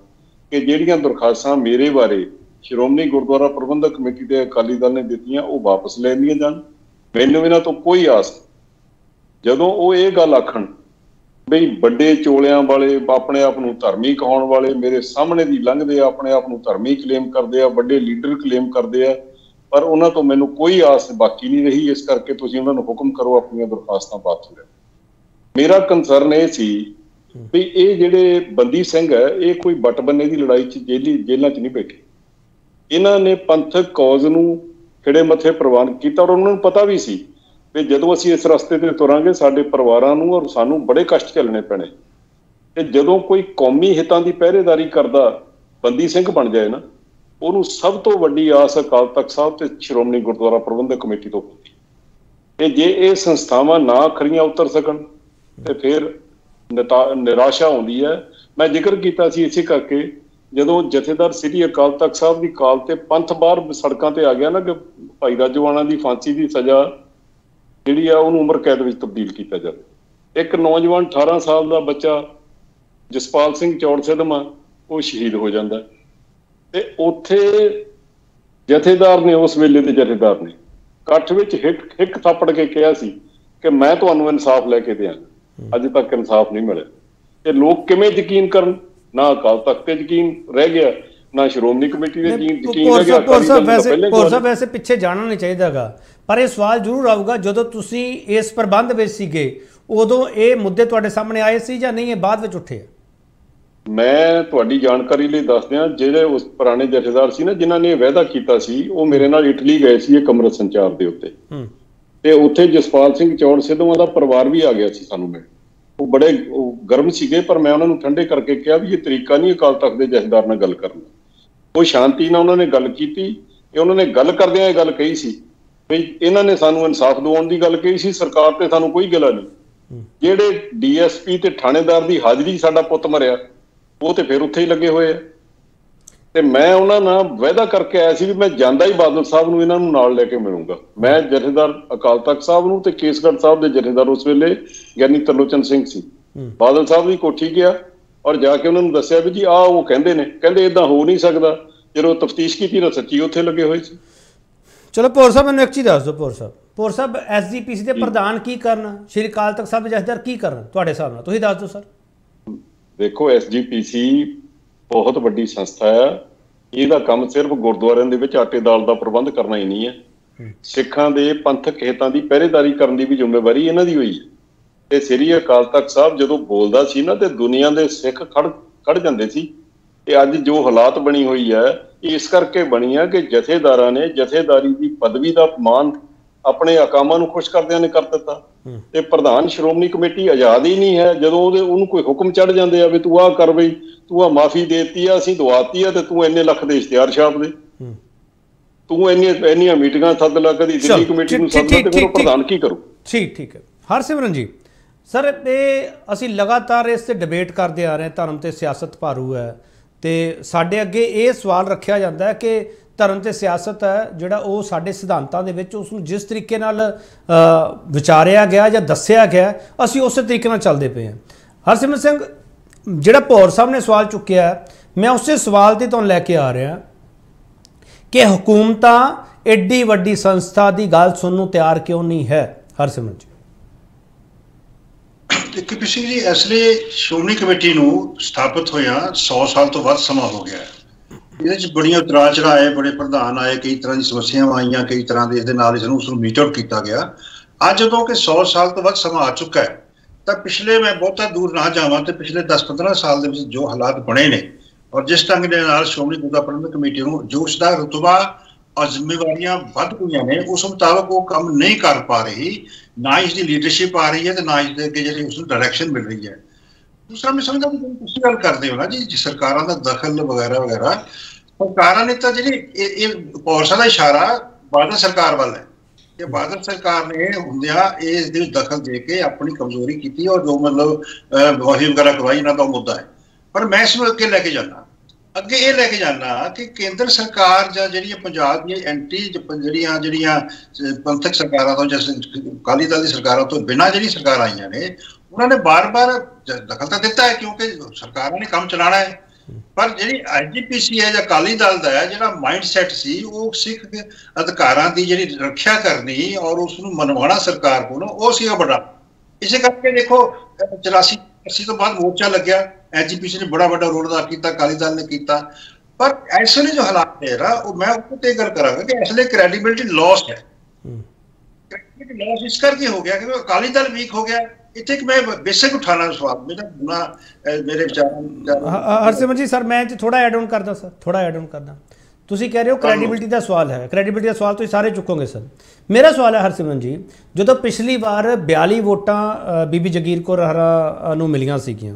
ਕਿ ਜਿਹੜੀਆਂ ਦਰਖਾਸਤਾਂ ਮੇਰੇ ਬਾਰੇ ਸ਼੍ਰੋਮਣੀ ਗੁਰਦੁਆਰਾ ਪ੍ਰਬੰਧਕ ਕਮੇਟੀ ਤੇ ਅਕਾਲੀ ਦਲ ਨੇ ਦਿੱਤੀਆਂ ਉਹ ਵਾਪਸ ਲੈ ਲਈਆਂ ਜਾਣ। ਮੈਨੂੰ ਇਹਨਾਂ ਤੋਂ ਕੋਈ ਆਸ ਨਹੀਂ। ਜਦੋਂ ਉਹ ਇਹ ਗੱਲ ਆਖਣ ਬਈ ਵੱਡੇ ਚੋਲਿਆਂ ਵਾਲੇ, ਆਪਣੇ ਆਪ ਨੂੰ ਧਰਮੀ ਕਹਾਉਣ ਵਾਲੇ ਮੇਰੇ ਸਾਹਮਣੇ ਦੀ ਲੰਘਦੇ ਆ, ਆਪਣੇ ਆਪ ਨੂੰ ਧਰਮੀ ਕਲੇਮ ਕਰਦੇ ਆ, ਵੱਡੇ ਲੀਡਰ ਕਲੇਮ ਕਰਦੇ ਆ, ਪਰ ਉਹਨਾਂ ਤੋਂ ਮੈਨੂੰ ਕੋਈ ਆਸ ਬਾਕੀ ਨਹੀਂ ਰਹੀ। ਇਸ ਕਰਕੇ ਤੁਸੀਂ ਉਹਨਾਂ ਨੂੰ ਹੁਕਮ ਕਰੋ ਆਪਣੀਆਂ ਦਰਖਾਸਤਾਂ ਵਾਪਸ ਲੈਣ। ਮੇਰਾ ਕੰਸਰਨ ਇਹ ਸੀ ਵੀ ਇਹ ਜਿਹੜੇ ਬੰਦੀ ਸਿੰਘ ਹੈ ਇਹ ਕੋਈ ਵੱਟ ਬੰਨੇ ਦੀ ਲੜਾਈ 'ਚ ਜੇਲੀ ਜੇਲ੍ਹਾਂ 'ਚ ਨਹੀਂ ਬੈਠੇ। ਇਹਨਾਂ ਨੇ ਪੰਥਕ ਕੌਜ਼ ਨੂੰ ਖਿੜੇ ਮੱਥੇ ਪ੍ਰਵਾਨ ਕੀਤਾ ਔਰ ਉਹਨਾਂ ਨੂੰ ਪਤਾ ਵੀ ਸੀ ਵੀ ਜਦੋਂ ਅਸੀਂ ਇਸ ਰਸਤੇ ਤੇ ਤੁਰਾਂਗੇ ਸਾਡੇ ਪਰਿਵਾਰਾਂ ਨੂੰ ਔਰ ਸਾਨੂੰ ਬੜੇ ਕਸ਼ਟ ਝੱਲਣੇ ਪੈਣੇ। ਤੇ ਜਦੋਂ ਕੋਈ ਕੌਮੀ ਹਿੱਤਾਂ ਦੀ ਪਹਿਰੇਦਾਰੀ ਕਰਦਾ ਬੰਦੀ ਸਿੰਘ ਬਣ ਜਾਏ ਨਾ, ਉਹਨੂੰ ਸਭ ਤੋਂ ਵੱਡੀ ਆਸ ਅਕਾਲ ਤਖਤ ਸਾਹਿਬ ਤੇ ਸ਼੍ਰੋਮਣੀ ਗੁਰਦੁਆਰਾ ਪ੍ਰਬੰਧਕ ਕਮੇਟੀ ਤੋਂ ਹੁੰਦੀ। ਤੇ ਜੇ ਇਹ ਸੰਸਥਾਵਾਂ ਨਾ ਖਰੀਆਂ ਉਤਰ ਸਕਣ ਤੇ ਫਿਰ ਨਿਰਾਸ਼ਾ ਆਉਂਦੀ ਹੈ। ਮੈਂ ਜ਼ਿਕਰ ਕੀਤਾ ਸੀ ਇਸੇ ਕਰਕੇ ਜਦੋਂ ਜਥੇਦਾਰ ਸ੍ਰੀ ਅਕਾਲ ਤਖਤ ਸਾਹਿਬ ਦੀ ਕਾਲ ਤੇ ਪੰਥ ਬਾਹਰ ਸੜਕਾਂ ਤੇ ਆ ਗਿਆ ਨਾ ਕਿ ਭਾਈ ਰਾਜੋਆਣਾ ਦੀ ਫਾਂਸੀ ਦੀ ਸਜ਼ਾ ਜਿਹੜੀ ਆ ਉਹਨੂੰ ਉਮਰ ਕੈਦ ਵਿੱਚ ਤਬਦੀਲ ਕੀਤਾ ਜਾਵੇ। ਇੱਕ ਨੌਜਵਾਨ ਅਠਾਰਾਂ ਸਾਲ ਦਾ ਬੱਚਾ ਜਸਪਾਲ ਸਿੰਘ ਚੌੜ ਸਿੱਧਵਾਂ ਉਹ ਸ਼ਹੀਦ ਹੋ ਜਾਂਦਾ ਤੇ ਉੱਥੇ ਜਥੇਦਾਰ ਨੇ, ਉਸ ਵੇਲੇ ਦੇ ਜਥੇਦਾਰ ਨੇ ਇਕੱਠ ਵਿੱਚ ਹਿੱਕ ਹਿੱਕ ਥੱਪੜ ਕੇ ਕਿਹਾ ਸੀ ਕਿ ਮੈਂ ਤੁਹਾਨੂੰ ਇਨਸਾਫ ਲੈ ਕੇ ਦਿਆਂਗਾ। ਅੱਜ ਤੱਕ ਇਨਸਾਫ ਨਹੀਂ ਮਿਲਿਆ ਤੇ ਲੋਕ ਕਿਵੇਂ ਯਕੀਨ ਕਰਨ? ਨਾ ਅਕਾਲ ਤਖਤ ਤੇ ਯਕੀਨ ਰਹਿ ਗਿਆ, ਨਾ ਸ਼੍ਰੋਮਣੀ ਕਮੇਟੀ ਦੇ ਯਕੀਨ ਰਹਿ ਗਿਆ। ਵੈਸੇ ਵੈਸੇ ਪਿੱਛੇ ਜਾਣਾ ਨਹੀਂ ਚਾਹੀਦਾਗਾ, ਪਰ ਇਹ ਸਵਾਲ ਜ਼ਰੂਰ ਆਊਗਾ ਜਦੋਂ ਤੁਸੀਂ ਇਸ ਪ੍ਰਬੰਧ ਵਿੱਚ ਸੀਗੇ ਉਦੋਂ ਇਹ ਮੁੱਦੇ ਤੁਹਾਡੇ ਸਾਹਮਣੇ ਆਏ ਸੀ ਜਾਂ ਨਹੀਂ, ਇਹ ਬਾਅਦ ਵਿੱਚ ਉੱਠੇ? ਮੈਂ ਤੁਹਾਡੀ ਜਾਣਕਾਰੀ ਲਈ ਦੱਸ ਦਿਆਂ, ਜਿਹੜੇ ਉਸ ਪੁਰਾਣੇ ਜਥੇਦਾਰ ਸੀ ਨਾ ਜਿਨ੍ਹਾਂ ਨੇ ਵਾਅਦਾ ਕੀਤਾ ਸੀ ਉਹ ਮੇਰੇ ਨਾਲ ਇਟਲੀ ਗਏ ਸੀ ਇੱਕ ਅੰਮ੍ਰਿਤ ਸੰਚਾਰ ਦੇ ਉੱਤੇ ਤੇ ਉੱਥੇ ਜਸਪਾਲ ਸਿੰਘ ਚੌੜ ਸਿੱਧਵਾਂ ਦਾ ਪਰਿਵਾਰ ਵੀ ਆ ਗਿਆ ਸੀ ਸਾਨੂੰ ਮਿਲਣ। ਉਹ ਬੜੇ ਗਰਮ ਸੀਗੇ ਪਰ ਮੈਂ ਉਹਨਾਂ ਨੂੰ ਠੰਡੇ ਕਰਕੇ ਕਿਹਾ ਵੀ ਇਹ ਤਰੀਕਾ ਨਹੀਂ ਅਕਾਲ ਤਖਤ ਦੇ ਜਥੇਦਾਰ ਨਾਲ ਗੱਲ ਕਰਨ ਦਾ। ਉਹ ਸ਼ਾਂਤੀ ਨਾਲ ਉਹਨਾਂ ਨੇ ਗੱਲ ਕੀਤੀ। ਇਹ ਉਹਨਾਂ ਨੇ ਗੱਲ ਕਰਦਿਆਂ ਇਹ ਗੱਲ ਕਹੀ ਸੀ ਵੀ ਇਹਨਾਂ ਨੇ ਸਾਨੂੰ ਇਨਸਾਫ ਦਿਵਾਉਣ ਦੀ ਗੱਲ ਕਹੀ ਸੀ, ਸਰਕਾਰ ਤੇ ਸਾਨੂੰ ਕੋਈ ਗਿਲਾ ਨਹੀਂ। ਜਿਹੜੇ ਡੀ ਐਸ ਪੀ ਤੇ ਥਾਣੇਦਾਰ ਦੀ ਹਾਜ਼ਰੀ ਸਾਡਾ ਪੁੱਤ ਮਰਿਆ ਉਹ ਤੇ ਫਿਰ ਉੱਥੇ ਹੀ ਲੱਗੇ ਹੋਏ ਆ। ਤੇ ਮੈਂ ਉਹਨਾਂ ਨਾਲ ਵਾਅਦਾ ਕਰਕੇ ਆਇਆ ਸੀ ਵੀ ਮੈਂ ਜਾਂਦਾ ਹੀ ਬਾਦਲ ਸਾਹਿਬ ਨੂੰ ਇਹਨਾਂ ਨੂੰ ਨਾਲ ਲੈ ਕੇ ਮਿਲੂੰਗਾ। ਮੈਂ ਜਥੇਦਾਰ ਅਕਾਲ ਤਖਤ ਸਾਹਿਬ ਨੂੰ ਤੇ ਕੇਸਗੜ੍ਹ ਸਾਹਿਬ ਦੇ ਜਥੇਦਾਰ ਉਸ ਵੇਲੇ ਗਿਆਨੀ ਤਰਲੋਚਨ ਸਿੰਘ ਸੀ, ਬਾਦਲ ਸਾਹਿਬ ਦੀ ਕੋਠੀ ਗਿਆ ਔਰ ਜਾ ਕੇ ਉਹਨਾਂ ਨੂੰ ਦੱਸਿਆ ਵੀ ਜੀ ਆਹ ਉਹ ਕਹਿੰਦੇ ਨੇ, ਕਹਿੰਦੇ ਏਦਾਂ ਹੋ ਨਹੀਂ ਸਕਦਾ। ਜਦੋਂ ਤਫਤੀਸ਼ ਕੀਤੀ ਤਾਂ ਸੱਚੀ ਉੱਥੇ ਲੱਗੇ ਹੋਏ ਸੀ। ਚਲੋ ਭੌਰ ਸਾਹਿਬ ਮੈਨੂੰ ਇੱਕ ਚੀਜ਼ ਦੱਸ ਦਿਓ। ਭੌਰ ਸਾਹਿਬ ਭੌਰ ਸਾਹਿਬ ਐਸ ਜੀ ਪੀ ਸੀ ਦੇ ਪ੍ਰਧਾਨ ਕੀ ਕਰਨ, ਸ਼੍ਰੀ ਅਕਾਲ ਤਖਤ ਸਾਹਿਬ ਦੇ ਜਥੇਦਾਰ ਕੀ ਕਰਨ ਤੁਹਾਡੇ ਹਿਸਾਬ ਨਾਲ? ਤੁਸੀਂ ਦੱਸ ਦਿਓ ਸਰ। ਦੇਖੋ ਐਸ ਜੀ ਪੀ ਸੀ ਬਹੁਤ ਵੱਡੀ ਸੰਸਥਾ ਹੈ। ਇਹਦਾ ਕੰਮ ਸਿਰਫ ਗੁਰਦੁਆਰਿਆਂ ਦੇ ਵਿੱਚ ਆਟੇ ਦਾਲ ਦਾ ਪ੍ਰਬੰਧ ਕਰਨਾ ਹੀ ਨਹੀਂ ਹੈ। ਸਿੱਖਾਂ ਦੇ ਪੰਥਕ ਹਿੱਤਾਂ ਦੀ ਪਹਿਰੇਦਾਰੀ ਕਰਨ ਦੀ ਵੀ ਜ਼ਿੰਮੇਵਾਰੀ ਇਹਨਾਂ ਦੀ ਹੋਈ ਹੈ। ਤੇ ਸ੍ਰੀ ਅਕਾਲ ਤਖਤ ਸਾਹਿਬ ਜਦੋਂ ਬੋਲਦਾ ਸੀ ਨਾ ਤੇ ਦੁਨੀਆ ਦੇ ਸਿੱਖ ਖੜ ਖੜ ਜਾਂਦੇ ਸੀ। ਤੇ ਅੱਜ ਜੋ ਹਾਲਾਤ ਬਣੀ ਹੋਈ ਹੈ ਇਸ ਕਰਕੇ ਬਣੀ ਹੈ ਕਿ ਜਥੇਦਾਰਾਂ ਨੇ ਜਥੇਦਾਰੀ ਦੀ ਪਦਵੀ ਦਾ ਮਾਣ ਆਪਣੇ ਅਕਾਮਾਂ ਨੂੰ ਖੁਸ਼ ਕਰਦਿਆਂ ਨੇ ਕਰ ਦਿੱਤਾ। ਤੇ ਪ੍ਰਧਾਨ ਸ਼੍ਰੋਮਣੀ ਕਮੇਟੀ ਆਜ਼ਾਦ ਹੀ ਨਹੀਂ ਹੈ। ਜਦੋਂ ਉਹਦੇ ਉਹਨੂੰ ਕੋਈ ਹੁਕਮ ਚੜ ਜਾਂਦੇ ਆ ਵੀ ਤੂੰ ਆਹ ਕਰ ਬਈ, ਤੂੰ ਆਹ ਮਾਫੀ ਦੇਤੀ ਆ, ਅਸੀਂ ਦਵਾਤੀ ਆ ਤੇ ਤੂੰ ਇੰਨੇ ਲੱਖ ਦੇ ਇਸ਼ਤਿਹਾਰ ਛਾਪ ਦੇ, ਤੂੰ ਇੰਨੀਆਂ ਇੰਨੀਆਂ ਮੀਟਿੰਗਾਂ ਸੱਦ ਲਾ, ਕਦੀ ਦਿੱਲੀ ਕਮੇਟੀ ਨੂੰ ਸੱਦ ਲਾ, ਤੇ ਫਿਰ ਉਹ ਪ੍ਰਧਾਨ ਕੀ ਕਰੂ? ਠੀਕ ਠੀਕ ਹੈ ਹਰਸਿਮਰਨ ਜੀ। ਸਰ ਇਹ ਅਸੀਂ ਲਗਾਤਾਰ ਇਸ ਤੇ ਡਿਬੇਟ ਕਰਦੇ ਆ ਰਹੇ, ਧਰਮ ਤੇ ਸਿਆਸਤ ਭਾਰੂ ਹੈ ਤੇ ਸਾਡੇ ਅੱਗੇ ਇਹ ਸਵਾਲ ਰੱਖਿਆ ਜਾਂਦਾ ਹੈ ਕਿ ਧਰਮ ਤੇ ਸਿਆਸਤ ਹੈ ਜਿਹੜਾ ਉਹ ਸਾਡੇ ਸਿਧਾਂਤਾਂ ਦੇ ਵਿੱਚ ਉਸ ਨੂੰ ਜਿਸ ਤਰੀਕੇ ਨਾਲ ਵਿਚਾਰਿਆ ਗਿਆ ਜਾਂ ਦੱਸਿਆ ਗਿਆ ਅਸੀਂ ਉਸੇ ਤਰੀਕੇ ਨਾਲ ਚੱਲਦੇ ਪਏ ਹਾਂ। ਹਰਸਿਮਰਨ ਸਿੰਘ, ਜਿਹੜਾ ਭੌਰ ਸਾਹਿਬ ਨੇ ਸਵਾਲ ਚੁੱਕਿਆ ਮੈਂ ਉਸੇ ਸਵਾਲ ਤੇ ਤੁਹਾਨੂੰ ਲੈ ਕੇ ਆ ਰਿਹਾ ਕਿ ਹਕੂਮਤਾਂ ਐਡੀ ਵੱਡੀ ਸੰਸਥਾ ਦੀ ਗੱਲ ਸੁਣਨ ਨੂੰ ਤਿਆਰ ਕਿਉਂ ਨਹੀਂ ਹੈ? ਹਰਸਿਮਰਨ ਜੀ। ਦੇਖੋ ਸਿੰਘ ਜੀ, ਇਸ ਲਈ ਸ਼੍ਰੋਮਣੀ ਕਮੇਟੀ ਨੂੰ ਸਥਾਪਿਤ ਹੋਇਆ ਸੌ ਸਾਲ ਤੋਂ ਵੱਧ ਸਮਾਂ ਹੋ ਗਿਆ। ਇਹਦੇ ਚ ਬੜੀਆਂ ਉਤਰਾਅ ਚੜ੍ਹਾਅ ਆਏ, ਬੜੇ ਪ੍ਰਧਾਨ ਆਏ, ਕਈ ਤਰ੍ਹਾਂ ਦੀ ਸਮੱਸਿਆਵਾਂ ਆਈਆਂ, ਕਈ ਤਰ੍ਹਾਂ ਦੇ ਇਹਦੇ ਨਾਲ ਇਸ ਨੂੰ ਉਸ ਨੂੰ ਮੀਟ ਆਊਟ ਕੀਤਾ ਗਿਆ। ਅੱਜ ਜਦੋਂ ਕਿ ਸੌ ਸਾਲ ਤੋਂ ਵੱਧ ਸਮਾਂ ਆ ਚੁੱਕਾ ਹੈ ਤਾਂ ਪਿਛਲੇ, ਮੈਂ ਬਹੁਤਾ ਦੂਰ ਨਾ ਜਾਵਾਂ ਤੇ ਪਿਛਲੇ ਦਸ ਪੰਦਰਾਂ ਸਾਲ ਦੇ ਵਿੱਚ ਜੋ ਹਾਲਾਤ ਬਣੇ ਨੇ ਔਰ ਜਿਸ ਢੰਗ ਦੇ ਨਾਲ ਸ਼੍ਰੋਮਣੀ ਗੁਰਦੁਆਰਾ ਪ੍ਰਬੰਧਕ ਕਮੇਟੀ ਨੂੰ ਜੋ ਉਸਦਾ ਰੁਤਬਾ ਔਰ ਜ਼ਿੰਮੇਵਾਰੀਆਂ ਵੱਧ ਗਈਆਂ ਨੇ ਉਸ ਮੁਤਾਬਕ ਉਹ ਕੰਮ ਨਹੀਂ ਕਰ ਪਾ ਰਹੀ, ਨਾ ਇਸ ਦੀ ਲੀਡਰਸ਼ਿਪ ਆ ਰਹੀ ਹੈ ਤੇ ਨਾ ਇਸ ਦੇ ਅੱਗੇ ਜਿਹੜੀ ਉਸ ਨੂੰ ਡਾਇਰੈਕਸ਼ਨ ਮਿਲ ਰਹੀ ਹੈ। ਦੂਸਰਾ ਮੈਂ ਸਮਝਦਾ ਵੀ ਤੁਸੀਂ ਗੱਲ ਕਰਦੇ ਹੋ ਨਾ ਜੀ ਸਰਕਾਰਾਂ ਦਾ ਦਖਲ ਵਗੈਰਾ ਵਗੈਰਾ, ਸਰਕਾਰਾਂ ਨੇ ਤਾਂ ਜਿਹੜੀ ਇਹ ਭੌਰ ਸਾਹਿਬ ਦਾ ਇਸ਼ਾਰਾ ਬਾਦਲ ਸਰਕਾਰ ਵੱਲ ਹੈ ਕਿ ਬਾਦਲ ਸਰਕਾਰ ਨੇ ਹੁੰਦਿਆਂ ਇਸ ਦੇ ਦਖਲ ਦੇ ਕੇ ਆਪਣੀ ਕਮਜ਼ੋਰੀ ਕੀਤੀ ਔਰ ਜੋ ਮਤਲਬ ਵਾਹੀ ਵਗੈਰਾ ਕਰਵਾਈ, ਇਹਨਾਂ ਦਾ ਮੁੱਦਾ ਹੈ। ਪਰ ਮੈਂ ਇਸ ਨੂੰ ਅੱਗੇ ਲੈ ਕੇ ਜਾਣਾ ਅੱਗੇ ਇਹ ਲੈ ਕੇ ਜਾਣਾ ਕਿ ਕੇਂਦਰ ਸਰਕਾਰ ਜਾਂ ਜਿਹੜੀਆਂ ਪੰਜਾਬ ਦੀਆਂ ਐਂਟੀ ਜਿਹੜੀਆਂ ਜਿਹੜੀਆਂ ਪੰਥਕ ਸਰਕਾਰਾਂ ਤੋਂ ਜਾਂ ਅਕਾਲੀ ਦਲ ਦੀ ਸਰਕਾਰਾਂ ਤੋਂ ਬਿਨਾਂ ਜਿਹੜੀ ਸਰਕਾਰ ਆਈਆਂ ਨੇ ਉਹਨਾਂ ਨੇ ਬਾਰ ਬਾਰ ਦਖਲ ਤਾਂ ਦਿੱਤਾ ਹੈ ਕਿਉਂਕਿ ਸਰਕਾਰਾਂ ਨੇ ਕੰਮ ਚਲਾਉਣਾ ਹੈ। ਪਰ ਜਿਹੜੀ ਐਸਜੀਪੀਸੀ ਹੈ ਜਾਂ ਅਕਾਲੀ ਦਲ ਦਾ ਹੈ ਜਿਹੜਾ ਮਾਈਂਡ ਸੈਟ ਸੀ ਉਹ ਸਿੱਖ ਅਧਿਕਾਰਾਂ ਦੀ ਜਿਹੜੀ ਰੱਖਿਆ ਕਰਨੀ ਔਰ ਉਸ ਨੂੰ ਮਨਵਾਉਣਾ ਸਰਕਾਰ ਕੋਲੋਂ, ਉਹ ਸੀਗਾ ਵੱਡਾ। ਇਸੇ ਕਰਕੇ ਦੇਖੋ ਚੁਰਾਸੀ ਅੱਸੀ ਤੋਂ ਬਾਅਦ ਮੋਰਚਾ ਲੱਗਿਆ, ਐਸਜੀਪੀਸੀ ਨੇ ਬੜਾ ਵੱਡਾ ਰੋਲ ਅਦਾ ਕੀਤਾ, ਅਕਾਲੀ ਦਲ ਨੇ ਕੀਤਾ। ਪਰ ਇਸ ਵੇਲੇ ਜੋ ਹਾਲਾਤ ਹੈ ਨਾ, ਉਹ ਮੈਂ ਉਹ ਤੇ ਗੱਲ ਕਰਾਂਗਾ ਕਿ ਇਸ ਵੇਲੇ ਕ੍ਰੈਡੀਬਿਲਿਟੀ ਲੌਸ ਹੈ। ਕ੍ਰੈਡੀਬਿਲਿਟੀ ਲੌਸ ਇਸ ਕਰਕੇ ਹੋ ਗਿਆ ਕਿ ਅਕਾਲੀ ਦਲ ਵੀਕ ਹੋ ਗਿਆ। ਇੱਥੇ ਇੱਕ ਮੈਂ ਬੇਸਿਕ ਉਠਾਣਾ ਸਵਾਲ ਮੇਰਾ ਮੇਰੇ ਵਿਚਾਰਾਂ ਹਰਸਿਮਰਤ ਜੀ ਸਰ, ਮੈਂ ਥੋੜਾ ਐਡ ਆਨ ਕਰਦਾ ਸਰ ਥੋੜਾ ਐਡ ਆਨ ਕਰਦਾ। ਤੁਸੀਂ ਕਹਿ ਰਹੇ ਹੋ ਕ੍ਰੈਡੀਬਿਲਿਟੀ ਦਾ ਸਵਾਲ ਹੈ, ਕ੍ਰੈਡੀਬਿਲਿਟੀ ਦਾ ਸਵਾਲ ਤੁਸੀਂ ਸਾਰੇ ਚੁੱਕੋਗੇ ਸਰ। ਮੇਰਾ ਸਵਾਲ ਹੈ ਹਰਸਿਮਰਤ ਜੀ, ਜਦੋਂ ਪਿਛਲੀ ਵਾਰ ਬਿਆਲੀ ਵੋਟਾਂ ਬੀਬੀ ਜਗੀਰ ਕੌਰ ਹਰਾ ਨੂੰ ਮਿਲੀਆਂ ਸੀਗੀਆਂ,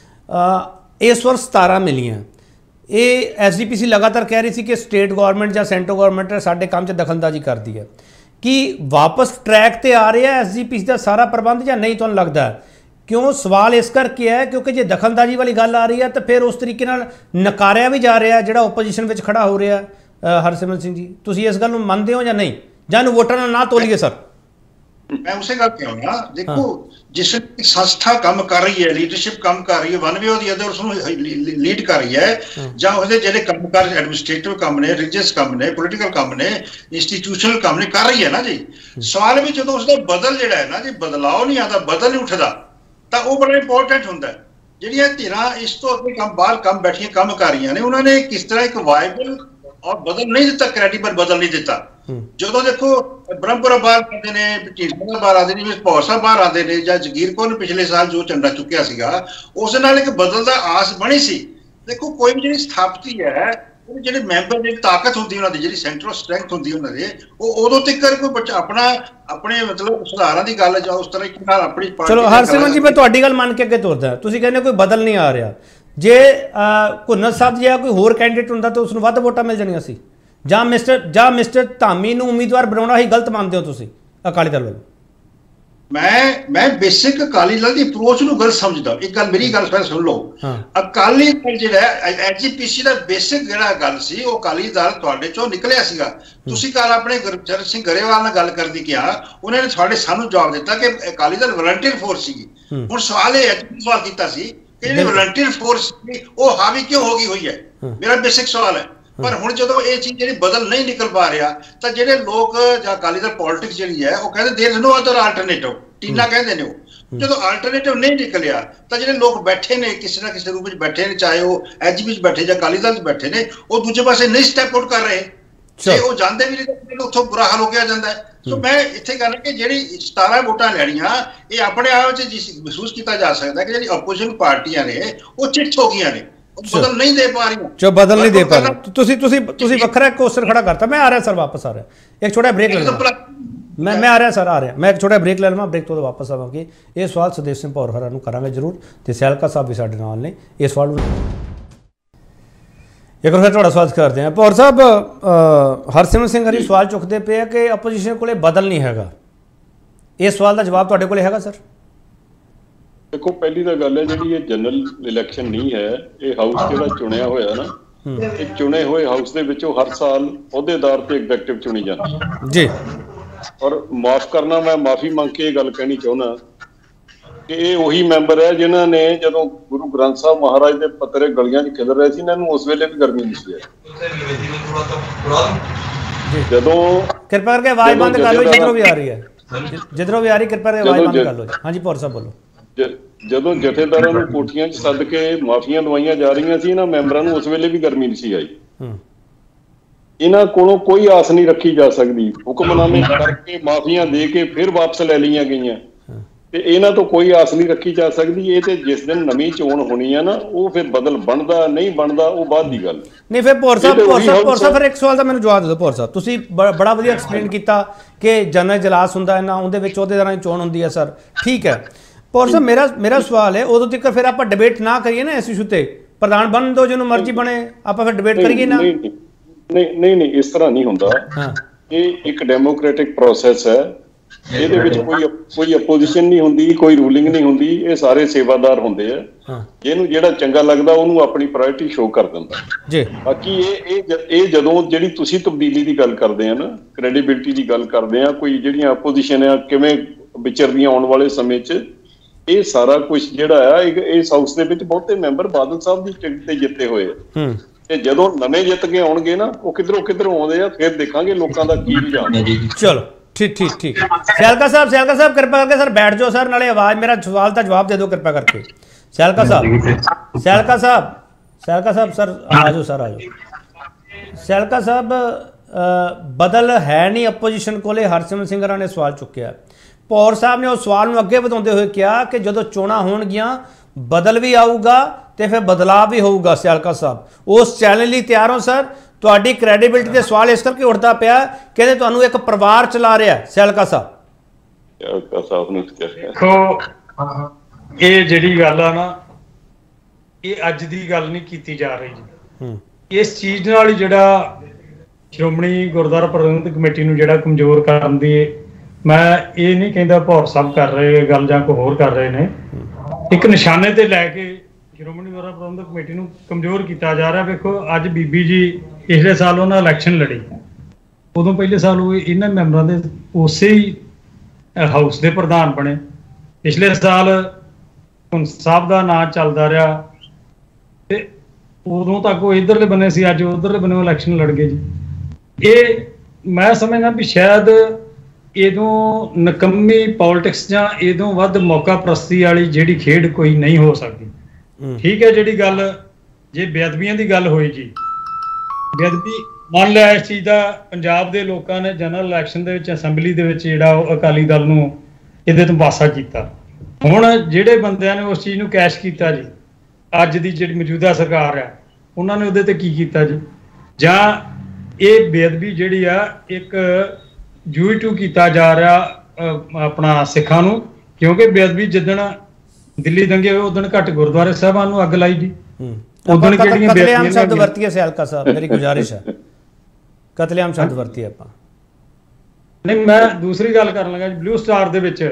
ਇਸ ਵਾਰ ਸਤਾਰਾਂ ਮਿਲੀਆਂ। ਇਹ ਐਸਜੀਪੀਸੀ ਲਗਾਤਾਰ ਕਹਿ ਰਹੀ ਸੀ ਕਿ ਸਟੇਟ ਗਵਰਨਮੈਂਟ ਜਾਂ ਸੈਂਟਰਲ ਗਵਰਨਮੈਂਟ ਸਾਡੇ ਕੰਮ 'ਚ ਦਖਲਅੰਦਾਜ਼ੀ ਕਰਦੀ ਹੈ। ਕੀ ਵਾਪਸ ਟਰੈਕ ਤੇ ਆ ਰਿਹਾ ਐਸਜੀਪੀਸੀ ਦਾ ਸਾਰਾ ਪ੍ਰਬੰਧ ਜਾਂ ਨਹੀਂ ਤੁਹਾਨੂੰ ਲੱਗਦਾ? ਕਿਉਂ ਸਵਾਲ ਇਸ ਕਰਕੇ ਹੈ ਕਿਉਂਕਿ ਜੇ ਦਖਲਅੰਦਾਜ਼ੀ ਵਾਲੀ ਗੱਲ ਆ ਰਹੀ ਹੈ ਤਾਂ ਫਿਰ ਉਸ ਤਰੀਕੇ ਨਾਲ ਨਕਾਰਿਆ ਵੀ ਜਾ ਰਿਹਾ ਜਿਹੜਾ ਓਪੋਜੀਸ਼ਨ ਵਿੱਚ ਖੜਾ ਹੋ ਰਿਹਾ। ਹਰਸਿਮਰਤ ਸਿੰਘ ਜੀ, ਤੁਸੀਂ ਇਸ ਗੱਲ ਨੂੰ ਮੰਨਦੇ ਹੋ ਜਾਂ ਨਹੀਂ, ਜਾਂ ਇਹਨੂੰ ਵੋਟਾਂ ਨਾਲ ਨਾ ਤੋਲੀਏ ਸਰ? ਮੈਂ ਉਸੇ ਗੱਲ ਤੇ ਆਉਣਾ। ਦੇਖੋ ਜਿਸ ਸੰਸਥਾ ਕੰਮ ਕਰ ਰਹੀ ਹੈ, ਲੀਡਰਸ਼ਿਪ ਕੰਮ ਕਰ ਰਹੀ ਹੈ, ਵਨ ਵੇ ਦੀ ਅਦਰ ਉਸਨੂੰ ਲੀਡ ਕਰ ਰਹੀ ਹੈ, ਜਾਂ ਉਹਦੇ ਜਿਹੜੇ ਕੰਮਕਾਰ ਐਡਮਿਨਿਸਟ੍ਰੇਟਿਵ ਕੰਮ ਨੇ, ਰਿਲੀਜੀਅਸ ਕੰਮ ਨੇ, ਪੋਲੀਟੀਕਲ ਕੰਮ ਨੇ, ਇੰਸਟੀਟਿਊਸ਼ਨਲ ਕੰਮ ਨੇ ਕਰ ਰਹੀ ਹੈ ਨਾ ਜੀ। ਸਵਾਲ ਵੀ ਜਦੋਂ ਉਸਦਾ ਬਦਲ ਜਿਹੜਾ ਹੈ ਨਾ ਜੀ, ਬਦਲਾਅ ਨਹੀਂ ਆਉਂਦਾ, ਬਦਲ ਨਹੀਂ ਉੱਠਦਾ, ਤਾਂ ਉਹ ਬੜਾ ਇੰਪੋਰਟੈਂਟ ਹੁੰਦਾ। ਜਿਹੜੀਆਂ ਧਿਰਾਂ ਇਸ ਤੋਂ ਅੱਗੇ ਕੰਮ ਬਾਹਰ ਕੰਮ ਬੈਠੀਆਂ ਕੰਮ ਕਰ ਰਹੀਆਂ ਨੇ, ਉਹਨਾਂ ਨੇ ਕਿਸ ਤਰ੍ਹਾਂ ਇੱਕ ਵਾਇਬਲ ਔਰ ਬਦਲ ਨਹੀਂ ਦਿੱਤਾ, ਕ੍ਰੈਡੀਬਲ ਬਦਲ ਨਹੀਂ ਦਿੱਤਾ। ਜਦੋਂ ਦੇਖੋ ਬ੍ਰਹਮਪੁਰਾ ਬਾਹਰ ਆਉਂਦੇ ਨੇ, ਢੀਂਡਸਾ ਬਾਹਰ ਆਉਂਦੇ ਨੇ, ਭੌਰ ਸਾਹਿਬ ਬਾਹਰ ਆਉਂਦੇ ਨੇ, ਜਾਂ ਜਗੀਰ ਕੌਰ ਨੇ ਪਿਛਲੇ ਸਾਲ ਜੋ ਝੰਡਾ ਚੁੱਕਿਆ ਸੀਗਾ, ਉਸ ਨਾਲ ਇੱਕ ਬਦਲ ਦਾ ਆਸ ਬਣੀ ਸੀ। ਦੇਖੋ ਕੋਈ ਵੀ ਜਿਹੜੀ ਸਥਾਪਤੀ ਹੈ, ਉਹ ਜਿਹੜੇ ਮੈਂਬਰ ਦੀ ਤਾਕਤ ਹੁੰਦੀ ਉਹਨਾਂ ਦੀ, ਜਿਹੜੀ ਸੈਂਟਰਲ ਸਟਰੈਂਥ ਹੁੰਦੀ ਉਹਨਾਂ ਦੀ, ਉਹ ਉਦੋਂ ਤੱਕ ਕੋਈ ਬੱਚਾ ਆਪਣਾ ਆਪਣੇ ਮਤਲਬ ਸੁਧਾਰਾਂ ਦੀ ਗੱਲ ਜਾਂ ਉਸ ਤਰ੍ਹਾਂ ਨਾਲ ਆਪਣੀ ਪਾਰਟੀ। ਚਲੋ ਹਰਸਿਮਰਤ ਜੀ, ਮੈਂ ਤੁਹਾਡੀ ਗੱਲ ਮੰਨ ਕੇ ਅੱਗੇ ਤੁਰਦਾ। ਤੁਸੀਂ ਕਹਿੰਦੇ ਕੋਈ ਬਦਲ ਨਹੀਂ ਆ ਰਿਹਾ। ਜੇ ਘੁੰਨਰ ਸਾਹਿਬ ਜਾਂ ਕੋਈ ਹੋਰ ਕੈਂਡੀਡੇਟ ਹੁੰਦਾ ਤਾਂ ਉਸ ਨੂੰ ਵੱਧ ਵੋਟਾਂ ਮਿਲ ਜਾਣੀਆਂ ਸੀ, ਜਾਂ ਮਿਸਟਰ ਜਾਂ ਮਿਸਟਰ ਧਾਮੀ ਨੂੰ ਉਮੀਦਵਾਰ ਬਣਾਉਣਾ ਹੀ ਗਲਤ ਮੰਨਦੇ ਹੋ ਤੁਸੀਂ ਅਕਾਲੀ ਦਲ ਵੱਲੋਂ? ਮੈਂ ਮੈਂ ਬੇਸਿਕ ਅਕਾਲੀ ਦਲ ਦੀ ਅਪਰੋਚ ਨੂੰ ਗਲਤ ਸਮਝਦਾ। ਇੱਕ ਗੱਲ ਮੇਰੀ ਗੱਲ ਸੁਣ ਲਓ, ਅਕਾਲੀ ਦਲ ਜਿਹੜਾ ਐਸਜੀਪੀਸੀ ਦਾ ਬੇਸਿਕ ਜਿਹੜਾ ਗੱਲ ਸੀ, ਉਹ ਅਕਾਲੀ ਦਲ ਤੁਹਾਡੇ ਚੋਂ ਨਿਕਲਿਆ ਸੀਗਾ। ਤੁਸੀਂ ਕੱਲ ਆਪਣੇ ਗੁਰਚਰਨ ਸਿੰਘ ਗਰੇਵਾਲ ਨਾਲ ਗੱਲ ਕਰਦੀ ਕਿਹਾ, ਉਹਨਾਂ ਨੇ ਤੁਹਾਡੇ ਸਾਨੂੰ ਜਵਾਬ ਦਿੱਤਾ ਕਿ ਅਕਾਲੀ ਦਲ ਵਲੰਟੀਅਰ ਫੋਰਸ ਸੀਗੀ। ਹੁਣ ਸਵਾਲ ਇਹ ਸਵਾਲ ਕੀਤਾ ਸੀ ਕਿ ਜਿਹੜੀ ਵਲੰਟੀਅਰ ਫੋਰਸ ਸੀ ਉਹ ਹਾਵੀ ਕਿਉਂ ਹੋ ਗਈ ਹੋਈ ਹੈ, ਮੇਰਾ ਬੇਸਿਕ ਸਵਾਲ ਹੈ। ਪਰ ਹੁਣ ਜਦੋਂ ਇਹ ਚੀਜ਼ ਜਿਹੜੀ ਬਦਲ ਨਹੀਂ ਨਿਕਲ ਪਾ ਰਿਹਾ, ਤਾਂ ਜਿਹੜੇ ਲੋਕ ਜਾਂ ਅਕਾਲੀ ਦਲ ਪੋਲਿਟਿਕਸ ਜਿਹੜੀ ਹੈ ਉਹ ਕਹਿੰਦੇ there is no other alternative, TINA ਕਹਿੰਦੇ ਨੇ ਉਹ। ਜਦੋਂ ਆਲਟਰਨੇਟਿਵ ਨਹੀਂ ਨਿਕਲਿਆ ਤਾਂ ਜਿਹੜੇ ਲੋਕ ਬੈਠੇ ਨੇ ਕਿਸੇ ਨਾ ਕਿਸੇ ਰੂਪ ਵਿੱਚ ਬੈਠੇ ਨੇ, ਚਾਹੇ ਉਹ ਐਚਪੀ ਵਿੱਚ ਬੈਠੇ ਜਾਂ ਅਕਾਲੀ ਦਲ 'ਚ ਬੈਠੇ ਨੇ, ਉਹ ਦੂਜੇ ਪਾਸੇ ਨਹੀਂ ਸਟੈਪ ਆਊਟ ਕਰ ਰਹੇ। ਜੇ ਉਹ ਜਾਂਦੇ ਵੀ ਨਹੀਂ ਉੱਥੋਂ ਬੁਰਾ ਹਾਲ ਹੋ ਗਿਆ ਜਾਂਦਾ ਹੈ। ਸੋ ਮੈਂ ਇੱਥੇ ਗੱਲ ਕਿ ਜਿਹੜੀ ਸਤਾਰਾਂ ਵੋਟਾਂ ਲੈਣੀਆਂ, ਇਹ ਆਪਣੇ ਆਪ 'ਚ ਮਹਿਸੂਸ ਕੀਤਾ ਜਾ ਸਕਦਾ ਕਿ ਜਿਹੜੀ ਆਪੋਜੀਸ਼ਨ ਪਾਰਟੀਆਂ ਨੇ ਉਹ ਚਿੱਟ ਹੋ ਗਈਆਂ ਨੇ, ਬਦਲ ਨਹੀਂ ਦੇ ਪਾ ਰਹੀਆਂ। ਜੋ ਬਦਲ ਨਹੀਂ ਦੇ ਪਾ ਰਹੇ, ਤੁਸੀਂ ਤੁਸੀਂ ਤੁਸੀਂ ਵੱਖਰਾ ਕੁਐਸਚਨ ਖੜਾ ਕਰਤਾ। ਮੈਂ ਆ ਰਿਹਾ ਸਰ, ਵਾਪਸ ਆ ਰਿਹਾ, ਇੱਕ ਛੋਟਾ ਬ੍ਰੇਕ ਲੈ ਲਵਾਂ। ਮੈਂ ਮੈਂ ਆ ਰਿਹਾ ਸਰ, ਆ ਰਿਹਾ ਮੈਂ ਇੱਕ ਛੋਟਾ ਬ੍ਰੇਕ ਲੈ ਲਵਾਂ। ਬ੍ਰੇਕ ਤੋਂ ਵਾਪਸ ਆਵਾਂਗੇ। ਇਹ ਸਵਾਲ ਸੁਦੇਸ਼ ਸਿੰਘ ਭੌਰ ਹਰਾਂ ਨੂੰ ਕਰਾਂਗੇ ਜ਼ਰੂਰ, ਤੇ ਸੈਲਕਾ ਸਾਹਿਬ ਵੀ ਸਾਡੇ ਨਾਲ ਨੇ। ਇਹ ਸਵਾਲ ਨੂੰ ਇੱਕ ਵਾਰ ਫਿਰ ਤੁਹਾਡਾ ਸਵਾਲ ਕਰਦੇ ਹਾਂ। ਭੌਰ ਸਾਹਿਬ, ਹਰਸਿਮਰਤ ਸਿੰਘ ਹਰੀ ਸਵਾਲ ਚੁੱਕਦੇ ਪਏ ਆ ਕਿ ਆਪੋਜੀਸ਼ਨ ਕੋਲੇ ਬਦਲ ਨਹੀਂ ਹੈਗਾ। ਇਸ ਸਵਾਲ ਦਾ ਜਵਾਬ ਤੁਹਾਡੇ ਕੋਲੇ ਹੈਗਾ ਸਰ? ਦੇਖੋ, ਪਹਿਲੀ ਤਾਂ ਗੱਲ ਹੈ ਜਿਹੜੀ ਇਹ ਜਨਰਲ ਇਲੈਕਸ਼ਨ ਨਹੀਂ ਹੈ, ਇਹ ਹਾਊਸ ਜਿਹੜਾ ਚੁਣਿਆ ਹੋਇਆ ਨਾ, ਇਹ ਚੁਣੇ ਹੋਏ ਹਾਊਸ ਦੇ ਵਿੱਚੋਂ ਹਰ ਸਾਲ ਅਹੁਦੇਦਾਰ ਤੇ ਐਗਜ਼ੈਕਟਿਵ ਚੁਣੀ ਜਾਂਦੀ ਹੈ ਜੀ। ਔਰ ਮਾਫ ਕਰਨਾ, ਮੈਂ ਮਾਫੀ ਮੰਗ ਕੇ ਇਹ ਗੱਲ ਕਹਿਣੀ ਚਾਹੁੰਦਾ ਕਿ ਇਹ ਉਹੀ ਮੈਂਬਰ ਹੈ ਜਿਨ੍ਹਾਂ ਨੇ ਜਦੋਂ ਗੁਰੂ ਗ੍ਰੰਥ ਸਾਹਿਬ ਮਹਾਰਾਜ ਦੇ ਪੱਤਰੇ ਗਲੀਆਂ 'ਚ ਖਿਲਰ ਰਹੇ ਸੀ, ਇਹਨਾਂ ਨੂੰ ਉਸ ਵੇਲੇ ਵੀ ਗਰਮੀ ਨਹੀਂ ਸੀ ਆਈ। ਜਦੋਂ ਕਿਰਪਾ ਕਰਕੇ ਆਵਾਜ਼ ਬੰਦ ਕਰ ਲਓ, ਜਿੱਧਰੋਂ ਵੀ ਆ ਰਹੀ ਹੈ, ਜਿੱਧਰੋਂ ਵੀ ਆ ਰਹੀ ਕਿਰਪਾ ਕਰਕੇ ਆਵਾਜ਼ ਬੰਦ ਕਰ ਲਓ। ਹਾਂਜੀ ਭੌਰ ਸਾਹਿਬ ਬੋਲੋ। ਜਦੋਂ ਜਥੇਦਾਰਾਂ ਨੂੰ ਕੋਠੀਆਂ 'ਚ ਸੱਦ ਕੇ ਮਾਫੀਆਂ ਦਵਾਈਆਂ ਜਾ ਰਹੀਆਂ ਸੀ, ਇਹਨਾਂ ਮੈਂਬਰਾਂ ਨੂੰ ਉਸ ਵੇਲੇ ਵੀ ਗਰਮੀ ਨਹੀਂ ਸੀ ਆਈ। ਇਹਨਾਂ ਕੋਲੋਂ ਕੋਈ ਆਸ ਨਹੀਂ ਰੱਖੀ ਜਾ ਸਕਦੀ। ਹੁਕਮਨਾਮੇ ਕਰਕੇ ਮਾਫੀਆਂ ਦੇ ਕੇ ਫਿਰ ਵਾਪਸ ਲੈ ਲਈਆਂ ਗਈਆਂ, ਤੇ ਇਹਨਾਂ ਤੋਂ ਕੋਈ ਆਸ ਨਹੀਂ ਰੱਖੀ ਜਾ ਸਕਦੀ। ਇਹ ਤੇ ਜਿਸ ਦਿਨ ਨਵੀਂ ਚੋਣ ਹੋਣੀ ਆ ਨਾ, ਉਹ ਫਿਰ ਬਦਲ ਬਣਦਾ ਨਹੀਂ ਬਣਦਾ ਉਹ ਬਾਅਦ ਦੀ ਗੱਲ ਨਹੀਂ। ਫਿਰ ਭੌਰ ਸਾਹਿਬ ਭੌਰ ਸਾਹਿਬ ਭੌਰ ਸਾਹਿਬ ਫਿਰ ਇੱਕ ਸਵਾਲ ਦਾ ਮੈਨੂੰ ਜਵਾਬ ਦੇ ਦਿਓ। ਭੌਰ ਸਾਹਿਬ, ਤੁਸੀਂ ਬੜਾ ਵਧੀਆ ਐਕਸਪਲੇਨ ਕੀਤਾ ਕਿ ਜਨਰਲ ਇਜਲਾਸ ਹੁੰਦਾ ਨਾ, ਉਹਦੇ ਵਿੱਚ ਅਹੁਦੇਦਾਰਾਂ ਦੀ ਚੋਣ ਹੁੰਦੀ ਹੈ ਸਰ, ਠੀਕ ਹੈ। ਭੌਰ ਸਾਹਿਬ, ਮੇਰਾ ਮੇਰਾ ਸਵਾਲ ਹੈ, ਉਦੋਂ ਤੱਕ ਫਿਰ ਆਪਾਂ ਡਿਬੇਟ ਨਾ ਕਰੀਏ ਨਾ ਇਸ ਇਸ਼ੂ ਤੇ, ਪ੍ਰਧਾਨ ਬਣ ਦੋ ਜਿਹਨੂੰ ਮਰਜ਼ੀ ਬਣੇ, ਆਪਾਂ ਫਿਰ ਡਿਬੇਟ ਕਰੀਏ ਨਾ? ਨਹੀਂ ਨਹੀਂ ਨਹੀਂ, ਇਸ ਤਰ੍ਹਾਂ ਨਹੀਂ ਹੁੰਦਾ। ਇਹ ਇੱਕ ਡੈਮੋਕ੍ਰੈਟਿਕ ਪ੍ਰੋਸੈਸ ਹੈ, ਇਹਦੇ ਵਿੱਚ ਕੋਈ ਕੋਈ ਆਪੋਜੀਸ਼ਨ ਨਹੀਂ ਹੁੰਦੀ, ਕੋਈ ਰੂਲਿੰਗ ਨਹੀਂ ਹੁੰਦੀ, ਇਹ ਸਾਰੇ ਸੇਵਾਦਾਰ ਹੁੰਦੇ ਆ। ਇਹਨੂੰ ਜਿਹੜਾ ਚੰਗਾ ਲੱਗਦਾ ਉਹਨੂੰ ਆਪਣੀ ਪ੍ਰਾਇੋਰਟੀ ਸ਼ੋਅ ਕਰ ਦਿੰਦਾ ਜੀ। ਬਾਕੀ ਇਹ ਇਹ ਇਹ ਜਦੋਂ ਜਿਹੜੀ ਤੁਸੀਂ ਤਬਦੀਲੀ ਦੀ ਗੱਲ ਕਰਦੇ ਆ ਨਾ, ਕ੍ਰੈਡੀਬਿਲਿਟੀ ਦੀ ਗੱਲ ਕਰਦੇ ਆ, ਕੋਈ ਜਿਹੜੀਆਂ ਆਪੋਜੀਸ਼ਨ ਆ ਕਿਵੇਂ ਵਿਚਰਦੀਆਂ ਆਉਣ ਵਾਲੇ ਸਮੇਂ 'ਚ, ਇਹ ਸਾਰਾ ਕੁਝ ਜਿਹੜਾ ਆ ਇਸ ਹਾਊਸ ਦੇ ਵਿੱਚ ਬਹੁਤੇ ਮੈਂਬਰ ਬਾਦਲ ਸਾਹਿਬ ਦੀ ਟਿਕਟ ਤੇ ਜਿੱਤੇ ਹੋਏ ਆ ਤੇ ਜਦੋਂ ਨਵੇਂ ਜਿੱਤ ਕੇ ਆਉਣਗੇ ਨਾ ਉਹ ਕਿਧਰੋਂ ਕਿਧਰੋਂ ਆਉਂਦੇ ਆ ਫਿਰ ਦੇਖਾਂਗੇ ਲੋਕਾਂ ਦਾ ਕੀ ਰੁਝਾਨ ਹੈ। ਚਲੋ ਠੀਕ ਠੀਕ ਠੀਕ ਸਿਆਲਕਾ ਸਾਹਿਬ ਸਿਆਲਕਾ ਸਾਹਿਬ ਕਿਰਪਾ ਕਰਕੇ ਸਰ ਬੈਠ ਜਾਓ ਸਰ ਨਾਲੇ ਆਵਾਜ਼ ਮੇਰਾ ਸਵਾਲ ਦਾ ਜਵਾਬ ਦੇ ਦਿਓ ਕਿਰਪਾ ਕਰਕੇ। ਸਿਆਲਕਾ ਸਾਹਿਬ ਸਿਆਲਕਾ ਸਾਹਿਬ ਸਿਆਲਕਾ ਸਾਹਿਬ ਸਰ ਆ ਜਾਓ ਸਰ ਆ ਜਾਓ। ਸਿਆਲਕਾ ਸਾਹਿਬ ਬਦਲ ਹੈ ਨਹੀਂ ਅਪੋਜੀਸ਼ਨ ਕੋਲੇ ਹਰਸਿਮਰਤ ਸਿੰਘ ਰਾਣਾ ਨੇ ਸਵਾਲ ਚੁੱਕਿਆ। ਭੌਰ ਸਾਹਿਬ ਨੇ ਉਸ ਸਵਾਲ ਨੂੰ ਅੱਗੇ ਵਧਾਉਂਦੇ ਹੋਏ ਕਿਹਾ ਕਿ ਜਦੋਂ ਚੋਣਾਂ ਹੋਣਗੀਆਂ ਬਦਲ ਵੀ ਆਊਗਾ ਤੇ ਫਿਰ ਬਦਲਾਅ ਵੀ ਹੋਊਗਾ। ਸਿਆਲਕਾ ਸਾਹਿਬ ਉਸ ਚੈਲੰਜ ਲਈ ਤਿਆਰ ਹੋ ਸਰ? ਤੁਹਾਡੀ ਕ੍ਰੈਡੀਬਿਲਿਟੀ ਦੇ ਸਵਾਲ ਇਸ ਕਰਕੇ ਉੱਠਦਾ ਪਿਆ ਕਹਿੰਦੇ ਤੁਹਾਨੂੰ ਇੱਕ ਪਰਿਵਾਰ ਚਲਾ ਰਿਹਾ ਸਿਆਲਕਾ ਸਾਹਿਬ। ਸਿਆਲਕਾ ਸਾਹਿਬ ਨੂੰ ਦੇਖੋ ਇਹ ਜਿਹੜੀ ਗੱਲ ਆ ਨਾ ਇਹ ਅੱਜ ਦੀ ਗੱਲ ਨਹੀਂ ਕੀਤੀ ਜਾ ਰਹੀ ਜੀ। ਇਸ ਚੀਜ਼ ਨਾਲ ਹੀ ਜਿਹੜਾ ਸ਼੍ਰੋਮਣੀ ਗੁਰਦੁਆਰਾ ਪ੍ਰਬੰਧਕ ਕਮੇਟੀ ਨੂੰ ਜਿਹੜਾ ਕਮਜ਼ੋਰ ਕਰਨ ਦੀ ਮੈਂ ਇਹ ਨਹੀਂ ਕਹਿੰਦਾ ਭੌਰ ਸਾਹਿਬ ਕਰ ਰਹੇ ਗੱਲ ਜਾਂ ਕੋਈ ਹੋਰ ਕਰ ਰਹੇ ਨੇ, ਇੱਕ ਨਿਸ਼ਾਨੇ ਤੇ ਲੈ ਕੇ ਸ਼੍ਰੋਮਣੀ ਗੁਰਦੁਆਰਾ ਪ੍ਰਬੰਧਕ ਕਮੇਟੀ ਨੂੰ ਕਮਜ਼ੋਰ ਕੀਤਾ ਜਾ ਰਿਹਾ। ਵੇਖੋ ਅੱਜ ਬੀਬੀ ਜੀ ਪਿਛਲੇ ਸਾਲ ਉਹਨਾਂ ਇਲੈਕਸ਼ਨ ਲੜੀ, ਉਦੋਂ ਪਹਿਲੇ ਸਾਲ ਉਹ ਇਹਨਾਂ ਮੈਂਬਰਾਂ ਦੇ ਉਸੇ ਹੀ ਹਾਊਸ ਦੇ ਪ੍ਰਧਾਨ ਬਣੇ। ਪਿਛਲੇ ਸਾਲ ਹੁਣ ਸਾਹਿਬ ਦਾ ਨਾਂ ਚੱਲਦਾ ਰਿਹਾ ਤੇ ਉਦੋਂ ਤੱਕ ਉਹ ਇਧਰਲੇ ਬੰਨੇ ਸੀ, ਅੱਜ ਉਧਰਲੇ ਬੰਨੇ ਇਲੈਕਸ਼ਨ ਲੜ ਗਏ ਜੀ। ਇਹ ਮੈਂ ਸਮਝਦਾ ਵੀ ਸ਼ਾਇਦ ਇਹਦੋਂ ਨਕੰਮੀ ਪੋਲਿਟਿਕਸ ਜਾਂ ਇਹਦੋਂ ਵੱਧ ਮੌਕਾ ਪ੍ਰਸਤੀ ਵਾਲੀ ਜਿਹੜੀ ਖੇਡ ਕੋਈ ਨਹੀਂ ਹੋ ਸਕਦੀ। ਠੀਕ ਹੈ, ਜਿਹੜੀ ਗੱਲ ਜੇ ਬੇਅਦਬੀਆਂ ਦੀ ਗੱਲ ਹੋਈ ਜੀ, ਬੇਅਦਬੀ ਮੰਨ ਲਿਆ ਇਸ ਚੀਜ਼ ਦਾ ਪੰਜਾਬ ਦੇ ਲੋਕਾਂ ਨੇ ਜਨਰਲ ਇਲੈਕਸ਼ਨ ਦੇ ਵਿੱਚ ਅਸੈਂਬਲੀ ਦੇ ਵਿੱਚ ਜਿਹੜਾ ਉਹ ਅਕਾਲੀ ਦਲ ਨੂੰ ਇਹਦੇ ਤੋਂ ਪਾਸਾ ਕੀਤਾ। ਹੁਣ ਜਿਹੜੇ ਬੰਦਿਆਂ ਨੇ ਉਸ ਚੀਜ਼ ਨੂੰ ਕੈਸ਼ ਕੀਤਾ ਜੀ, ਅੱਜ ਦੀ ਜਿਹੜੀ ਮੌਜੂਦਾ ਸਰਕਾਰ ਆ ਉਹਨਾਂ ਨੇ ਉਹਦੇ ਤੇ ਕੀ ਕੀਤਾ ਜੀ? ਜਾਂ ਇਹ ਬੇਅਦਬੀ ਜਿਹੜੀ ਆ ਇੱਕ ਜੂਈ ਟੂ ਕੀਤਾ ਜਾ ਰਿਹਾ ਆਪਣਾ ਸਿੱਖਾਂ ਨੂੰ, ਕਿਉਂਕਿ ਬੇਅਦਬੀ ਜਿੱਦਣ ਦਿੱਲੀ ਦੰਗੇ ਹੋਏ ਉਦੋਂ ਘੱਟ ਗੁਰਦੁਆਰੇ ਸਾਹਿਬਾਨ ਨੂੰ ਅੱਗ ਲਾਈ ਜੀ। ਉਦੋਂ ਕਿਹੜੀਆਂ ਕਤਲੇਆਮ ਸ਼ਬਦ ਵਰਤੀਏ ਸਿਆਲਕਾ ਸਾਹਿਬ, ਮੇਰੀ ਗੁਜ਼ਾਰਿਸ਼ ਹੈ ਕਤਲੇਆਮ ਸ਼ਬਦ ਵਰਤੀਏ ਆਪਾਂ। ਨਹੀਂ ਮੈਂ ਦੂਸਰੀ ਗੱਲ ਕਰਨ ਲੱਗਾ ਜੀ, ਬਲੂ ਸਟਾਰ ਦੇ ਵਿੱਚ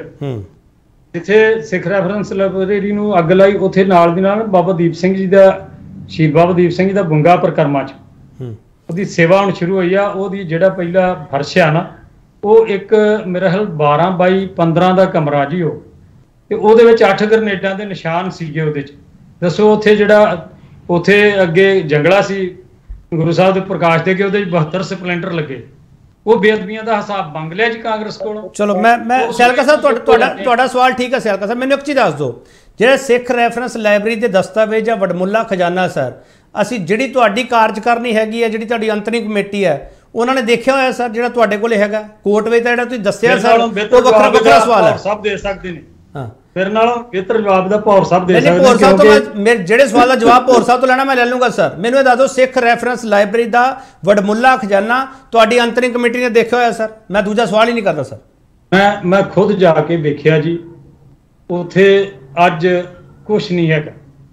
ਜਿੱਥੇ ਸਿੱਖ ਰੈਫਰੈਂਸ ਲਾਇਬ੍ਰੇਰੀ ਨੂੰ ਅੱਗ ਲਾਈ ਉੱਥੇ ਨਾਲ ਦੀ ਨਾਲ ਬਾਬਾ ਦੀਪ ਸਿੰਘ ਜੀ ਦਾ ਸ਼ਹੀਦ ਬਾਬਾ ਦੀਪ ਸਿੰਘ ਜੀ ਦਾ ਬੰਗਾ ਪਰਿਕਰਮਾ ਚ ਉਹਦੀ ਸੇਵਾ ਹੁਣ ਸ਼ੁਰੂ ਹੋਈ ਆ। ਉਹਦੀ ਜਿਹੜਾ ਪਹਿਲਾ ਫਰਸ਼ ਆ ਨਾ ਉਹ ਇੱਕ ਮੇਰਾ ਖਿਆਲ ਬਾਰਾਂ ਬਾਈ ਪੰਦਰਾਂ ਦਾ ਕਮਰਾ ਜੀ ਉਹ, ਤੇ ਉਹਦੇ ਵਿੱਚ ਅੱਠ ਗਰਨੇਡਾਂ ਦੇ ਨਿਸ਼ਾਨ ਸੀਗੇ ਉਹਦੇ ਚ। ਦੱਸੋ ਉੱਥੇ ਜਿਹੜਾ ਉੱਥੇ ਅੱਗੇ ਜੰਗਲਾ ਸੀ ਗੁਰੂ ਸਾਹਿਬ ਦੇ ਪ੍ਰਕਾਸ਼ ਦੇ ਕੇ ਉਹਦੇ ਬਹੱਤਰ ਸਪਲੈਂਡਰ ਲੱਗੇ, ਉਹ ਬੇਅਦਬੀਆਂ ਦਾ ਹਿਸਾਬ ਮੰਗ ਲਿਆ ਜੀ ਕਾਂਗਰਸ ਕੋਲੋਂ। ਚਲੋ ਮੈਂ ਮੈਂ ਸਿਆਲਕਾ ਸਾਹਿਬ ਤੁਹਾਡਾ ਤੁਹਾਡਾ ਸਵਾਲ ਠੀਕ ਹੈ ਸਿਆਲਕਾ ਸਾਹਿਬ, ਮੈਨੂੰ ਇੱਕ ਚੀਜ਼ ਦੱਸ ਦਿਓ, ਜਿਹੜੇ ਸਿੱਖ ਰੈਫਰੈਂਸ ਲਾਇਬ੍ਰੇਰੀ ਦੇ ਦਸਤਾਵੇਜ਼ ਜਾਂ ਵਡਮੁੱਲਾ ਖਜ਼ਾਨਾ ਸਰ ਅਸੀਂ ਜਿਹੜੀ ਤੁਹਾਡੀ ਕਾਰਜਕਾਰਨੀ ਹੈਗੀ ਹੈ, ਜਿਹੜੀ ਤੁਹਾਡੀ ਅੰਤਰਿਮ ਕਮੇਟੀ ਹੈ, ਉਹਨਾਂ ਨੇ ਦੇਖਿਆ ਹੋਇਆ ਸਰ ਜਿਹੜਾ ਤੁਹਾਡੇ ਕੋਲ ਹੈਗਾ ਕੋਰਟ ਵਿੱਚ ਜਿਹੜਾ ਤੁਸੀਂ ਦੱਸਿਆ ਸਰ ਉਹ ਵੱਖਰਾ ਵੱਖਰਾ ਸਵਾਲ ਹੈ। ਸਭ ਦੇ ਸਕਦੇ ਨੇ ਹਾਂ, ਫਿਰ ਨਾਲੋਂ ਬਿਹਤਰ ਜਵਾਬ ਦਾ ਭੌਰ ਸਾਹਿਬ ਦੇ ਸਕਦੇ। ਭੌਰ ਸਾਹਿਬ ਤੋਂ ਮੇਰੇ ਜਿਹੜੇ ਸਵਾਲ ਦਾ ਜਵਾਬ ਭੌਰ ਸਾਹਿਬ ਤੋਂ ਲੈਣਾ ਮੈਂ ਲੈ ਲੂੰਗਾ ਸਰ। ਮੈਨੂੰ ਇਹ ਦੱਸ ਦਿਓ ਸਿੱਖ ਰੈਫਰੈਂਸ ਲਾਇਬ੍ਰੇਰੀ ਦਾ ਵਡਮੁੱਲਾ ਖਜ਼ਾਨਾ ਤੁਹਾਡੀ ਅੰਤਰਿਮ ਕਮੇਟੀ ਨੇ ਦੇਖਿਆ ਹੋਇਆ ਸਰ? ਮੈਂ ਦੂਜਾ ਸਵਾਲ ਹੀ ਨਹੀਂ ਕਰਦਾ ਸਰ। ਮੈਂ ਮੈਂ ਖੁਦ ਜਾ ਕੇ ਵੇਖਿਆ ਜੀ, ਉੱਥੇ ਅੱਜ ਕੁਛ ਨਹੀਂ ਹੈਗਾ।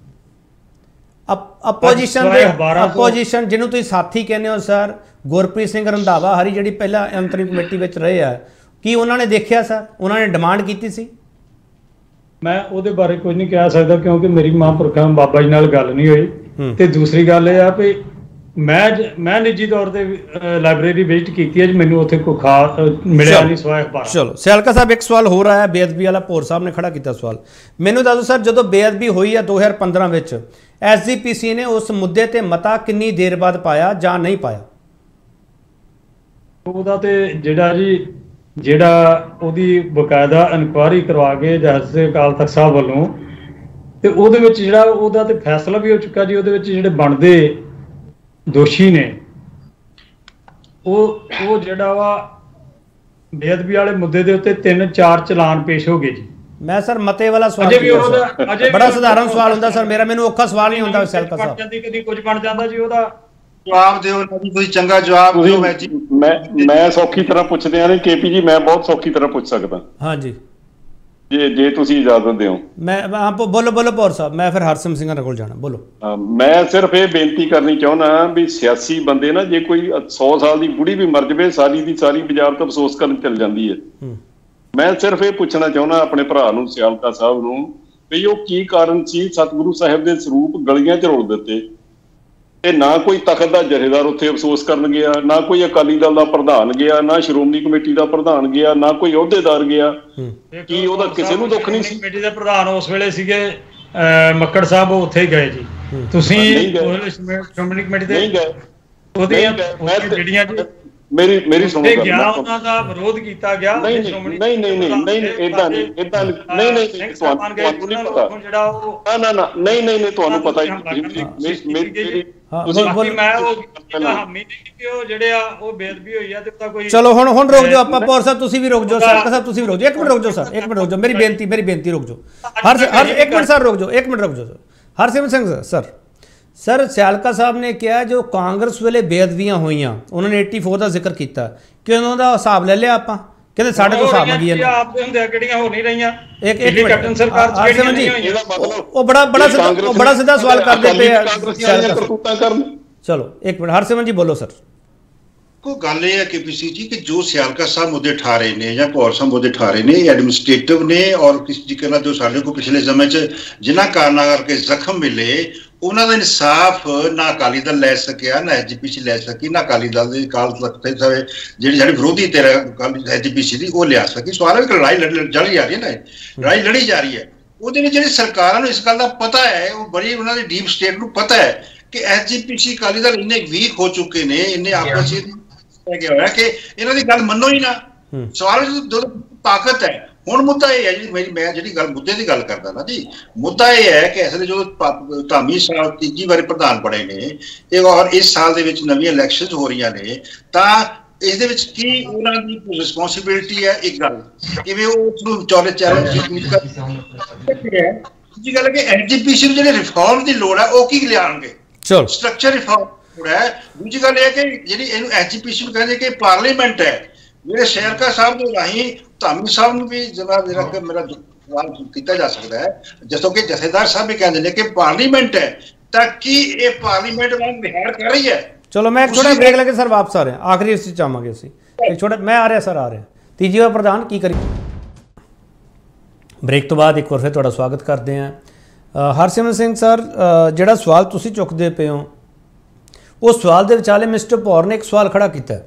ਅਪੋਜੀਸ਼ਨ ਦੇ ਅਪੋਜੀਸ਼ਨ ਜਿਹਨੂੰ ਤੁਸੀਂ ਸਾਥੀ ਕਹਿੰਦੇ ਹੋ ਸਰ, ਗੁਰਪ੍ਰੀਤ ਸਿੰਘ ਰੰਧਾਵਾ ਹਰੀ ਜਿਹੜੀ ਪਹਿਲਾਂ ਅੰਤਰਿਮ ਕਮੇਟੀ ਵਿੱਚ ਰਹੇ ਆ, ਕੀ ਉਹਨਾਂ ਨੇ ਦੇਖਿਆ ਸਰ? ਉਹਨਾਂ ਨੇ ਡਿਮਾਂਡ ਕੀਤੀ ਸੀ? ਮੈਂ ਉਹਦੇ ਬਾਰੇ ਕੁਝ ਨਹੀਂ ਕਹਿ ਸਕਦਾ ਕਿਉਂਕਿ ਮੇਰੀ ਮਹਾਂਪੁਰਖਾਂ ਬਾਬਾ ਜੀ ਨਾਲ ਗੱਲ ਨਹੀਂ ਹੋਈ। ਤੇ ਦੂਸਰੀ ਗੱਲ ਇਹ ਆ ਵੀ ਮੈਂ ਮੈਂ ਨਿੱਜੀ ਤੌਰ ਤੇ ਲਾਇਬ੍ਰੇਰੀ ਵਿਜ਼ਿਟ ਕੀਤੀ ਹੈ ਜੀ, ਮੈਨੂੰ ਉੱਥੇ ਕੋਈ ਖਾਸ ਮਿਲਿਆ ਨਹੀਂ ਸਵਾਏ ਅਖਬਾਰ। ਚਲੋ ਸਿਆਲਕਾ ਸਾਹਿਬ ਇੱਕ ਸਵਾਲ ਹੋਰ ਆਇਆ ਬੇਅਦਬੀ ਵਾਲਾ, ਭੌਰ ਸਾਹਿਬ ਨੇ ਖੜਾ ਕੀਤਾ ਸਵਾਲ। ਮੈਨੂੰ ਦੱਸੋ ਸਰ ਜਦੋਂ ਬੇਅਦਬੀ ਹੋਈ ਹੈ ਦੋ ਹਜ਼ਾਰ ਪੰਦਰਾਂ ਵਿੱਚ ਐਸ ਜੀ ਪੀ ਸੀ ਨੇ ਉਸ ਮੁੱਦੇ ਤੇ ਮਤਾ ਕਿੰਨੀ ਦੇਰ ਬਾਅਦ ਪਾਇਆ ਜਾਂ ਨਹੀਂ ਪਾਇਆ? ਉਹਦਾ ਤੇ ਜਿਹੜਾ ਜੀ ਜਿਹੜਾ ਉਹਦੀ ਬਕਾਇਦਾ ਇਨਕੁਆਇਰੀ ਕਰਵਾ ਕੇ ਜੱਜ ਅਕਾਲ ਤਖਤ ਸਾਹਿਬ ਵੱਲੋਂ, ਤੇ ਉਹਦੇ ਵਿੱਚ ਜਿਹੜਾ ਉਹਦਾ ਤੇ ਫੈਸਲਾ ਵੀ ਹੋ ਚੁੱਕਾ ਜੀ। ਉਹਦੇ ਵਿੱਚ ਜਿਹੜੇ ਬਣਦੇ ਦੋਸ਼ੀ ਨੇ ਉਹ ਉਹ ਜਿਹੜਾ ਵਾ ਬੇਅਦਬੀ ਵਾਲੇ ਮੁੱਦੇ ਦੇ ਉੱਤੇ ਤਿੰਨ ਚਾਰ ਚਲਾਨ ਪੇਸ਼ ਹੋ ਗਏ ਜੀ। ਮੈਂ ਸਰ ਮਤੇ ਵਾਲਾ ਸਵਾਲ ਬੜਾ ਸਧਾਰਨ ਸਵਾਲ ਹੁੰਦਾ ਸਰ ਮੇਰਾ, ਮੈਨੂੰ ਔਖਾ ਸਵਾਲ ਨਹੀਂ ਹੁੰਦਾ ਸਿਆਲਕਾ ਸਾਹਿਬ। ਜਾਂਦੀ ਕਦੀ ਕੁਝ ਬਣ ਜਾਂਦਾ ਜੀ, ਉਹਦਾ ਜਵਾਬ ਦਿਓ ਨਾ ਜੀ, ਕੋਈ ਚੰਗਾ ਜਵਾਬ ਦਿਓ। ਮੈਂ ਜੀ ਮੈਂ ਮੈਂ ਸੌਖੀ ਤਰ੍ਹਾਂ ਪੁੱਛਦੇ ਆ ਨੇ ਕੇਪੀ ਜੀ, ਮੈਂ ਬਹੁਤ ਸੌਖੀ ਤਰ੍ਹਾਂ ਪੁੱਛ ਸਕਦਾ ਹਾਂਜੀ ਜੇ ਜੇ ਤੁਸੀਂ ਇਜਾਜ਼ਤ ਦਿਓ। ਮੈਂ ਬੋਲੋ ਬੋਲੋ ਭੌਰ ਸਾਹਿਬ, ਮੈਂ ਫਿਰ ਹਰਸਿਮਰਤ ਸਿੰਘ ਨਾਲ ਕੋਲ ਜਾਣਾ, ਬੋਲੋ। ਮੈਂ ਸਿਰਫ ਇਹ ਬੇਨਤੀ ਕਰਨੀ ਚਾਹੁੰਦਾ ਵੀ ਸਿਆਸੀ ਬੰਦੇ ਨਾ ਜੇ ਕੋਈ ਸੌ ਸਾਲ ਦੀ ਬੁੜੀ ਵੀ ਮਰ ਜਾਵੇ ਸਾਰੀ ਦੀ ਸਾਰੀ ਬਾਜ਼ਾਰ ਤੋਂ ਅਫਸੋਸ ਕਰਨ ਚੱਲ ਜਾਂਦੀ ਹੈ। ਮੈਂ ਸਿਰਫ ਇਹ ਪੁੱਛਣਾ ਚਾਹੁੰਦਾ ਆਪਣੇ ਭਰਾ ਨੂੰ ਸਿਆਲਕਾ ਸਾਹਿਬ ਨੂੰ ਵੀ ਉਹ ਕੀ ਕਾਰਨ ਸੀ ਸਤਿਗੁਰੂ ਸਾਹਿਬ ਦੇ ਸਰੂਪ ਗਲੀਆਂ 'ਚ ਰੋਲ ਦਿੱਤੇ ਤੇ ਨਾ ਕੋਈ ਤਖਤ ਦਾ ਜਥੇਦਾਰ ਉੱਥੇ ਅਫਸੋਸ ਕਰਨ ਗਿਆ, ਨਾ ਕੋਈ ਅਕਾਲੀ ਦਲ ਦਾ ਪ੍ਰਧਾਨ ਗਿਆ, ਨਾ ਸ਼੍ਰੋਮਣੀ ਕਮੇਟੀ ਦਾ ਪ੍ਰਧਾਨ ਗਿਆ, ਨਾ ਕੋਈ ਅਹੁਦੇਦਾਰ ਗਿਆ। ਕੀ ਉਹਦਾ ਕਿਸੇ ਨੂੰ ਦੁੱਖ ਨਹੀਂ ਸੀ? ਕਮੇਟੀ ਦੇ ਪ੍ਰਧਾਨ ਉਸ ਵੇਲੇ ਸੀਗੇ ਮੱਕੜ ਸਾਹਿਬ, ਉਹ ਉੱਥੇ ਗਏ ਜੀ। ਤੁਸੀਂ ਸ਼੍ਰੋਮਣੀ ਕਮੇਟੀ ਦੇ ਨਹੀਂ ਗਏ? ਉਹਦੀਆਂ ਜਿਹੜੀਆਂ ਮੇਰੀ ਮੇਰੀ ਸੁਣੋ ਗੱਲ, ਗਿਆ ਉਹਨਾਂ ਦਾ ਵਿਰੋਧ ਕੀਤਾ ਗਿਆ। ਨਹੀਂ ਨਹੀਂ ਨਹੀਂ ਨਹੀਂ ਨਹੀਂ ਇਦਾਂ ਨਹੀਂ ਇਦਾਂ ਨਹੀਂ ਨਹੀਂ ਤੁਹਾਨੂੰ ਨਹੀਂ ਪਤਾ ਜਿਹੜਾ ਉਹ ਨਾ ਨਾ ਨਾ ਨਹੀਂ ਨਹੀਂ ਨਹੀਂ ਤੁਹਾਨੂੰ ਪਤਾ ਹੀ ਮੇਰੀ ਬਾਕੀ ਮੈਂ ਉਹ ਹਾਮੀ ਨਹੀਂ ਕਿ ਉਹ ਜਿਹੜੇ ਆ ਉਹ ਬੇਅਦਬੀ ਹੋਈ ਆ ਤੇ ਉਹਦਾ ਕੋਈ। ਚਲੋ ਹੁਣ ਹੁਣ ਰੁਕ ਜਾਓ ਆਪਾਂ, ਪੌਰ ਸਾਹਿਬ ਤੁਸੀਂ ਵੀ ਰੁਕ ਜਾਓ, ਸਰਕਾ ਸਾਹਿਬ ਤੁਸੀਂ ਵੀ ਰੁਕ ਜਾਓ, ਇੱਕ ਮਿੰਟ ਰੁਕ ਜਾਓ ਸਰ, ਇੱਕ ਮਿੰਟ ਰੁਕ ਜਾਓ, ਮੇਰੀ ਬੇਨਤੀ ਮੇਰੀ ਬੇਨਤੀ ਰੁਕ ਜਾਓ ਹਰ ਹਰ ਇੱਕ ਮਿੰਟ ਸਰ, ਰੁਕ ਜਾਓ ਇੱਕ ਮਿੰਟ ਰੁਕ ਜਾਓ sir. Harsimrat Singh sir sir Sialka Sahib ਨੇ ਕਿਹਾ ਜੋ ਕਾਂਗਰਸ ਵੇਲੇ ਬੇਅਦਬੀਆਂ ਹੋਈਆਂ ਉਹਨਾਂ ਨੇ ਚੁਰਾਸੀ ਦਾ ਜ਼ਿਕਰ ਕੀਤਾ ਕਿ ਉਹਨਾਂ ਦਾ ਹਿਸਾਬ ਲੈ ਲਿਆ ਆਪਾਂ, ਕਹਿੰਦੇ ਸਾਡੇ ਤੋਂ ਹਿਸਾਬ ਮੰਗੀ ਜਾਂਦੇ ਆਪ ਦੇ ਹੁੰਦੇ ਕਿਹੜੀਆਂ ਹੋ ਨਹੀਂ ਰਹੀਆਂ। ਇੱਕ ਇੱਕ ਕੈਪਟਨ ਸਰਕਾਰ ਹਰਸਿਮਰਤ ਜੀ ਉਹ ਬੜਾ ਬੜਾ ਉਹ ਬੜਾ ਸਿੱਧਾ ਸਵਾਲ ਕਰਦੇ ਪਏ ਆ। ਚਲੋ ਇੱਕ ਮਿੰਟ ਹਰਸਿਮਰਤ ਜੀ ਬੋਲੋ ਸਰ। ਕੋ ਗੱਲ ਇਹ ਹੈ ਕਿ ਪੀਸੀ ਜੀ ਕਿ ਜੋ ਸਿਆਲਕਾ ਸਾਹਿਬ ਮੁੱਦੇ ਠਾ ਰਹੇ ਨੇ ਜਾਂ ਪੌਰ ਸਾਹਿਬ ਮੁੱਦੇ ਠਾ ਰਹੇ ਨੇ ਐਡਮਿਨਿਸਟ੍ਰੇਟਿਵ ਨੇ ਔਰ ਕਿਸੇ ਤਰੀਕੇ ਨਾਲ ਜੋ ਸਾਡੇ ਕੋਲ ਪਿਛਲੇ ਸਮੇਂ 'ਚ ਜਿਨ੍ਹਾਂ ਕਾਰਨਾਂ ਕਰਕੇ ਜ਼ਖਮ ਮਿਲੇ ਉਹਨਾਂ ਦਾ ਇਨਸਾਫ ਨਾ ਅਕਾਲੀ ਦਲ ਲੈ ਸਕਿਆ, ਨਾ ਐਸ ਜੀ ਪੀ ਸੀ ਲੈ ਸਕੀ, ਨਾ ਅਕਾਲੀ ਦਲ ਦੇ ਅਕਾਲ ਤਖਤ ਸਾਹਿਬ ਜਿਹੜੀ ਸਾਡੀ ਵਿਰੋਧੀ ਧਿਰ ਐਸ ਜੀ ਪੀ ਸੀ ਦੀ ਉਹ ਲਿਆ ਸਕੀ। ਸਵਾਲ ਹੈ ਕਿ ਲੜਾਈ ਲੜੀ ਜਾ ਰਹੀ ਹੈ ਨਾ, ਲੜਾਈ ਲੜੀ ਜਾ ਰਹੀ ਹੈ। ਉਹਦੇ ਵਿੱਚ ਜਿਹੜੀ ਸਰਕਾਰਾਂ ਨੂੰ ਇਸ ਗੱਲ ਦਾ ਪਤਾ ਹੈ, ਉਹ ਬੜੀ ਉਹਨਾਂ ਦੀ ਡੀਪ ਸਟੇਟ ਨੂੰ ਪਤਾ ਹੈ ਕਿ ਐਸ ਜੀ ਪੀ ਸੀ ਅਕਾਲੀ ਦਲ ਇੰਨੇ ਵੀਕ ਹੋ ਚੁੱਕੇ ਨੇ, ਇੰਨੇ ਆਪਸ ਵਿੱਚ ਹੋਇਆ ਕਿ ਇਹਨਾਂ ਦੀ ਗੱਲ ਮੰਨੋ ਹੀ ਨਾ। ਸਵਾਲ ਜਦੋਂ ਤਾਕਤ ਹੈ। ਹੁਣ ਮੁੱਦਾ ਇਹ ਹੈ ਜੀ, ਮੇਰੀ ਮੈਂ ਜਿਹੜੀ ਗੱਲ ਮੁੱਦੇ ਦੀ ਗੱਲ ਕਰਦਾ ਨਾ ਜੀ, ਮੁੱਦਾ ਇਹ ਹੈ ਕਿ ਅਸਲ ਜਦੋਂ ਧਾਮੀ ਸਾਹਿਬ ਤੀਜੀ ਵਾਰੀ ਪ੍ਰਧਾਨ ਬਣੇ ਨੇ ਇਹ ਔਰ ਇਸ ਸਾਲ ਦੇ ਵਿੱਚ ਨਵੀਆਂ ਇਲੈਕਸ਼ਨਸ ਹੋ ਰਹੀਆਂ ਨੇ ਤਾਂ ਇਸ ਦੇ ਵਿੱਚ ਕੀ ਉਹਨਾਂ ਦੀ ਰਿਸਪੌਂਸਿਬਿਲਿਟੀ ਹੈ। ਇੱਕ ਗੱਲ ਕਿਵੇਂ ਉਹ ਉਸਨੂੰ ਚੌੜੇ ਚੈਲੰਜ ਹੈ। ਦੂਜੀ ਗੱਲ ਕਿ ਐਸ ਜੀ ਪੀ ਸੀ ਨੂੰ ਜਿਹੜੇ ਰਿਫਾਰਮ ਦੀ ਲੋੜ ਹੈ ਉਹ ਕੀ ਲਿਆਉਣਗੇ, ਸਟਰਕਚਰ ਰਿਫਾਰਮ ਹੈ। ਦੂਜੀ ਗੱਲ ਇਹ ਕਿ ਜਿਹੜੀ ਇਹਨੂੰ ਐਸ ਜੀ ਪੀ ਸੀ ਨੂੰ ਕਹਿੰਦੇ ਕਿ ਪਾਰਲੀਮੈਂਟ ਹੈ, ਜਿਹੜੇ ਸਿਆਲਕਾ ਸਾਹਿਬ ਦੇ ਰਾਹੀਂ ਧਾਮੀ ਸਾਹਿਬ ਨੂੰ ਵੀ ਜਵਾਬ ਮੇਰਾ ਮੇਰਾ ਸਵਾਲ ਕੀਤਾ ਜਾ ਸਕਦਾ ਹੈ, ਜਿਸੋ ਕਿ ਜਥੇਦਾਰ ਸਾਹਿਬ ਵੀ ਕਹਿੰਦੇ ਨੇ ਕਿ ਪਾਰਲੀਮੈਂਟ ਹੈ ਤਾਂ ਕੀ ਇਹ ਪਾਰਲੀਮੈਂਟ ਵਾਂਗ ਵਿਹਾਰ ਕਰ ਰਹੀ ਹੈ। ਚਲੋ ਮੈਂ ਇੱਕ ਛੋਟਾ ਬ੍ਰੇਕ ਲੈ ਕੇ ਸਰ ਵਾਪਸ ਆ ਰਹੇ ਹਾਂ, ਆਖਰੀ ਇਸ ਚਾਹਾਂਗੇ ਅਸੀਂ ਇੱਕ ਛੋਟਾ ਮੈਂ ਆ ਰਿਹਾ ਸਰ ਆ ਰਿਹਾ ਤੀਜੀ ਵਾਰ ਪ੍ਰਧਾਨ ਕੀ ਕਰੀ। ਬ੍ਰੇਕ ਤੋਂ ਬਾਅਦ ਇੱਕ ਵਾਰ ਫਿਰ ਤੁਹਾਡਾ ਸਵਾਗਤ ਕਰਦੇ ਹਾਂ। ਹਰਸਿਮਰਤ ਸਿੰਘ ਸਰ ਜਿਹੜਾ ਸਵਾਲ ਤੁਸੀਂ ਚੁੱਕਦੇ ਪਏ ਹੋ ਉਸ ਸਵਾਲ ਦੇ ਵਿਚਾਲੇ ਮਿਸਟਰ ਭੌਰ ਨੇ ਇੱਕ ਸਵਾਲ ਖੜਾ ਕੀਤਾ।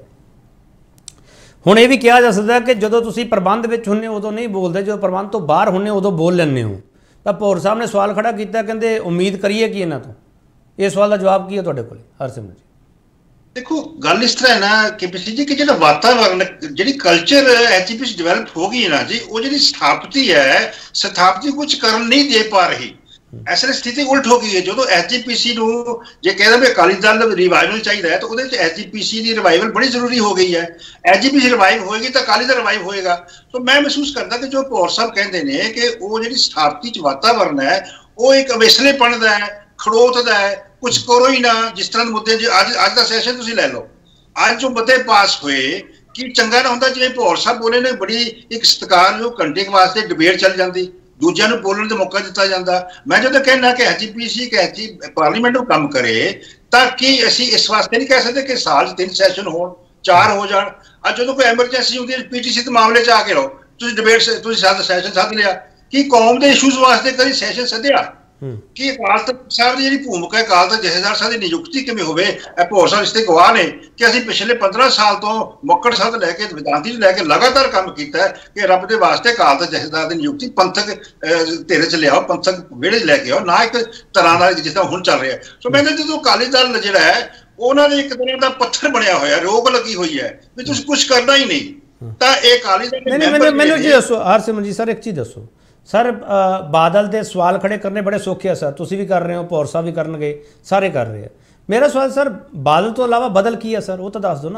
ਹੁਣ ਇਹ ਵੀ ਕਿਹਾ ਜਾ ਸਕਦਾ ਕਿ ਜਦੋਂ ਤੁਸੀਂ ਪ੍ਰਬੰਧ ਵਿੱਚ ਹੁੰਦੇ ਉਦੋਂ ਨਹੀਂ ਬੋਲਦੇ, ਜਦੋਂ ਪ੍ਰਬੰਧ ਤੋਂ ਬਾਹਰ ਹੁੰਦੇ ਉਦੋਂ ਬੋਲ ਲੈਂਦੇ ਹੋ। ਤਾਂ ਭੌਰ ਸਾਹਿਬ ਨੇ ਸਵਾਲ ਖੜਾ ਕੀਤਾ, ਕਹਿੰਦੇ ਉਮੀਦ ਕਰੀਏ ਕਿ ਇਹਨਾਂ ਤੋਂ। ਇਹ ਸਵਾਲ ਦਾ ਜਵਾਬ ਕੀ ਹੈ ਤੁਹਾਡੇ ਕੋਲ ਹਰਸਿਮਰਤ ਜੀ? ਦੇਖੋ ਗੱਲ ਇਸ ਤਰ੍ਹਾਂ ਹੈ ਨਾ ਕਿ ਪਿਛਲੀ ਜੀ ਕਿ ਜਿਹੜਾ ਵਾਤਾਵਰਨ ਜਿਹੜੀ ਕਲਚਰ ਐਸ ਜੀ ਪੀ ਸੀ ਡਿਵੈਲਪ ਹੋ ਗਈ ਹੈ ਨਾ ਜੀ, ਉਹ ਜਿਹੜੀ ਸਥਾਪਤੀ ਹੈ ਸਥਾਪਤੀ ਕੁਝ ਕਰਨ ਨਹੀਂ ਦੇ ਪਾ ਰਹੀ। ਐਸੀ ਸਥਿਤੀ ਉਲਟ ਹੋ ਗਈ ਹੈ। ਜਦੋਂ ਐਸ ਜੀ ਪੀ ਸੀ ਨੂੰ ਜੇ ਕਹਿੰਦੇ ਵੀ ਅਕਾਲੀ ਦਲ ਰਿਵਾਈਵਲ ਚਾਹੀਦਾ ਹੈ ਤਾਂ ਉਹਦੇ ਵਿੱਚ ਐਸ ਜੀ ਪੀ ਸੀ ਦੀ ਰਿਵਾਈਵਲ ਬੜੀ ਜ਼ਰੂਰੀ ਹੋ ਗਈ ਹੈ। ਐਸ ਜੀ ਪੀ ਸੀ ਰਿਵਾਈਵ ਹੋਏਗੀ ਤਾਂ ਅਕਾਲੀ ਦਲ ਰਿਵਾਈਵ ਹੋਏਗਾ। ਤਾਂ ਮੈਂ ਮਹਿਸੂਸ ਕਰਦਾ ਕਿ ਜੋ ਭੌਰ ਸਾਹਿਬ ਕਹਿੰਦੇ ਨੇ ਕਿ ਉਹ ਜਿਹੜੀ ਸਥਾਪਤੀ 'ਚ ਵਾਤਾਵਰਨ ਹੈ ਉਹ ਇੱਕ ਅਵੇਸਲੇਪਣ ਦਾ ਹੈ, ਖੜੋਤ ਦਾ ਹੈ, ਕੁਝ ਕਰੋ ਹੀ ਨਾ। ਜਿਸ ਤਰ੍ਹਾਂ ਦੇ ਮੁੱਦੇ ਅੱਜ ਅੱਜ ਦਾ ਸੈਸ਼ਨ ਤੁਸੀਂ ਲੈ ਲਓ, ਅੱਜ ਜੋ ਮੁੱਦੇ ਪਾਸ ਹੋਏ ਕੀ ਚੰਗਾ ਨਾ ਹੁੰਦਾ ਜਿਵੇਂ ਭੌਰ ਸਾਹਿਬ ਬੋਲੇ ਨੇ, ਬੜੀ ਇੱਕ ਸਤਿਕਾਰਯੋਗ ਘੰਟੇ ਵਾਸਤੇ ਡਿਬੇਟ ਚੱਲ ਜਾਂਦੀ, ਦੂਜਿਆਂ ਨੂੰ ਬੋਲਣ ਦਾ ਮੌਕਾ ਦਿੱਤਾ ਜਾਂਦਾ। ਮੈਂ ਜਦੋਂ ਕਹਿਣਾ ਕਿ ਐਸ ਜੀ ਪੀ ਸੀ ਕਿ ਐਸ ਜੀ ਪਾਰਲੀਮੈਂਟ ਨੂੰ ਕੰਮ ਕਰੇ ਤਾਂ ਕੀ ਅਸੀਂ ਇਸ ਵਾਸਤੇ ਨਹੀਂ ਕਹਿ ਸਕਦੇ ਕਿ ਸਾਲ 'ਚ ਤਿੰਨ ਸੈਸ਼ਨ ਹੋਣ, ਚਾਰ ਹੋ ਜਾਣ। ਅੱਜ ਜਦੋਂ ਕੋਈ ਐਮਰਜੈਂਸੀ ਹੁੰਦੀ ਹੈ ਪੀ ਟੀ ਸੀ ਦੇ ਮਾਮਲੇ 'ਚ ਆ ਕੇ ਰਹੋ, ਤੁਸੀਂ ਡਿਬੇਟ ਤੁਸੀਂ ਸੈਸ਼ਨ ਸੱਦ ਲਿਆ, ਕੀ ਕੌਮ ਦੇ ਇਸ਼ੂਜ਼ ਵਾਸਤੇ ਕਦੀ ਸੈਸ਼ਨ ਸੱਦਿਆ? ਕਿ ਅਕਾਲ ਤਖਤ ਸਾਹਿਬ ਦੀ ਜਿਹੜੀ ਭੂਮਿਕਾ ਹੈ, ਅਕਾਲ ਤਖਤ ਜਥੇਦਾਰ ਸਾਹਿਬ ਦੀ ਨਿਯੁਕਤੀ ਕਿਵੇਂ ਹੋਵੇ। ਇਹ ਭੌਰ ਸਾਹਿਬ ਇਸ ਤੇ ਗਵਾਹ ਨੇ ਕਿ ਅਸੀਂ ਪਿਛਲੇ ਪੰਦਰਾਂ ਸਾਲ ਤੋਂ ਮੱਕੜ ਸਾਹਿਬ ਲੈ ਕੇ ਵਿਦਾਂਤੀ ਨੂੰ ਲੈ ਕੇ ਲਗਾਤਾਰ ਕੰਮ ਕੀਤਾ ਕਿ ਰੱਬ ਦੇ ਵਾਸਤੇ ਅਕਾਲ ਤਖਤ ਜਥੇਦਾਰ ਦੀ ਨਿਯੁਕਤੀ ਪੰਥਕ ਧਿਰੇ 'ਚ ਲਿਆਓ, ਪੰਥਕ ਵਿਹੜੇ 'ਚ ਲੈ ਕੇ ਆਓ, ਨਾ ਇੱਕ ਤਰ੍ਹਾਂ ਨਾਲ ਜਿਸ ਤਰ੍ਹਾਂ ਹੁਣ ਚੱਲ ਰਿਹਾ। ਸੋ ਮੈਂ ਕਹਿੰਦਾ ਜਦੋਂ ਅਕਾਲੀ ਦਲ ਜਿਹੜਾ ਹੈ ਉਹਨਾਂ ਦੇ ਇੱਕ ਤਰ੍ਹਾਂ ਦਾ ਪੱਥਰ ਬਣਿਆ ਹੋਇਆ, ਰੋਕ ਲੱਗੀ ਹੋਈ ਹੈ ਵੀ ਤੁਸੀਂ ਕੁਛ ਕਰਨਾ ਹੀ ਨਹੀਂ, ਤਾਂ ਇਹ ਅਕਾਲੀ ਦਲ ਮੈਨੂੰ ਜੀ ਦੱਸੋ ਹਰਸਿਮਰਤ ਜੀ ਸਰ ਇੱਕ ਚੀਜ਼ ਦੱਸੋ ਸਰ, ਬਾਦਲ ਦੇ ਸਵਾਲ ਖੜੇ ਕਰਨੇ ਬੜੇ ਸੌਖੇ ਆ ਸਰ, ਤੁਸੀਂ ਵੀ ਕਰ ਰਹੇ ਹੋ, ਭੌਰ ਸਾਹਿਬ ਵੀ ਕਰਨਗੇ, ਸਾਰੇ ਕਰ ਰਹੇ ਆ। ਮੇਰਾ ਸਵਾਲ ਸਰ ਬਾਦਲ ਤੋਂ ਇਲਾਵਾ ਬਦਲ ਕੀ ਹੈ ਸਰ, ਉਹ ਤਾਂ ਦੱਸ ਦਿਓ ਨਾ।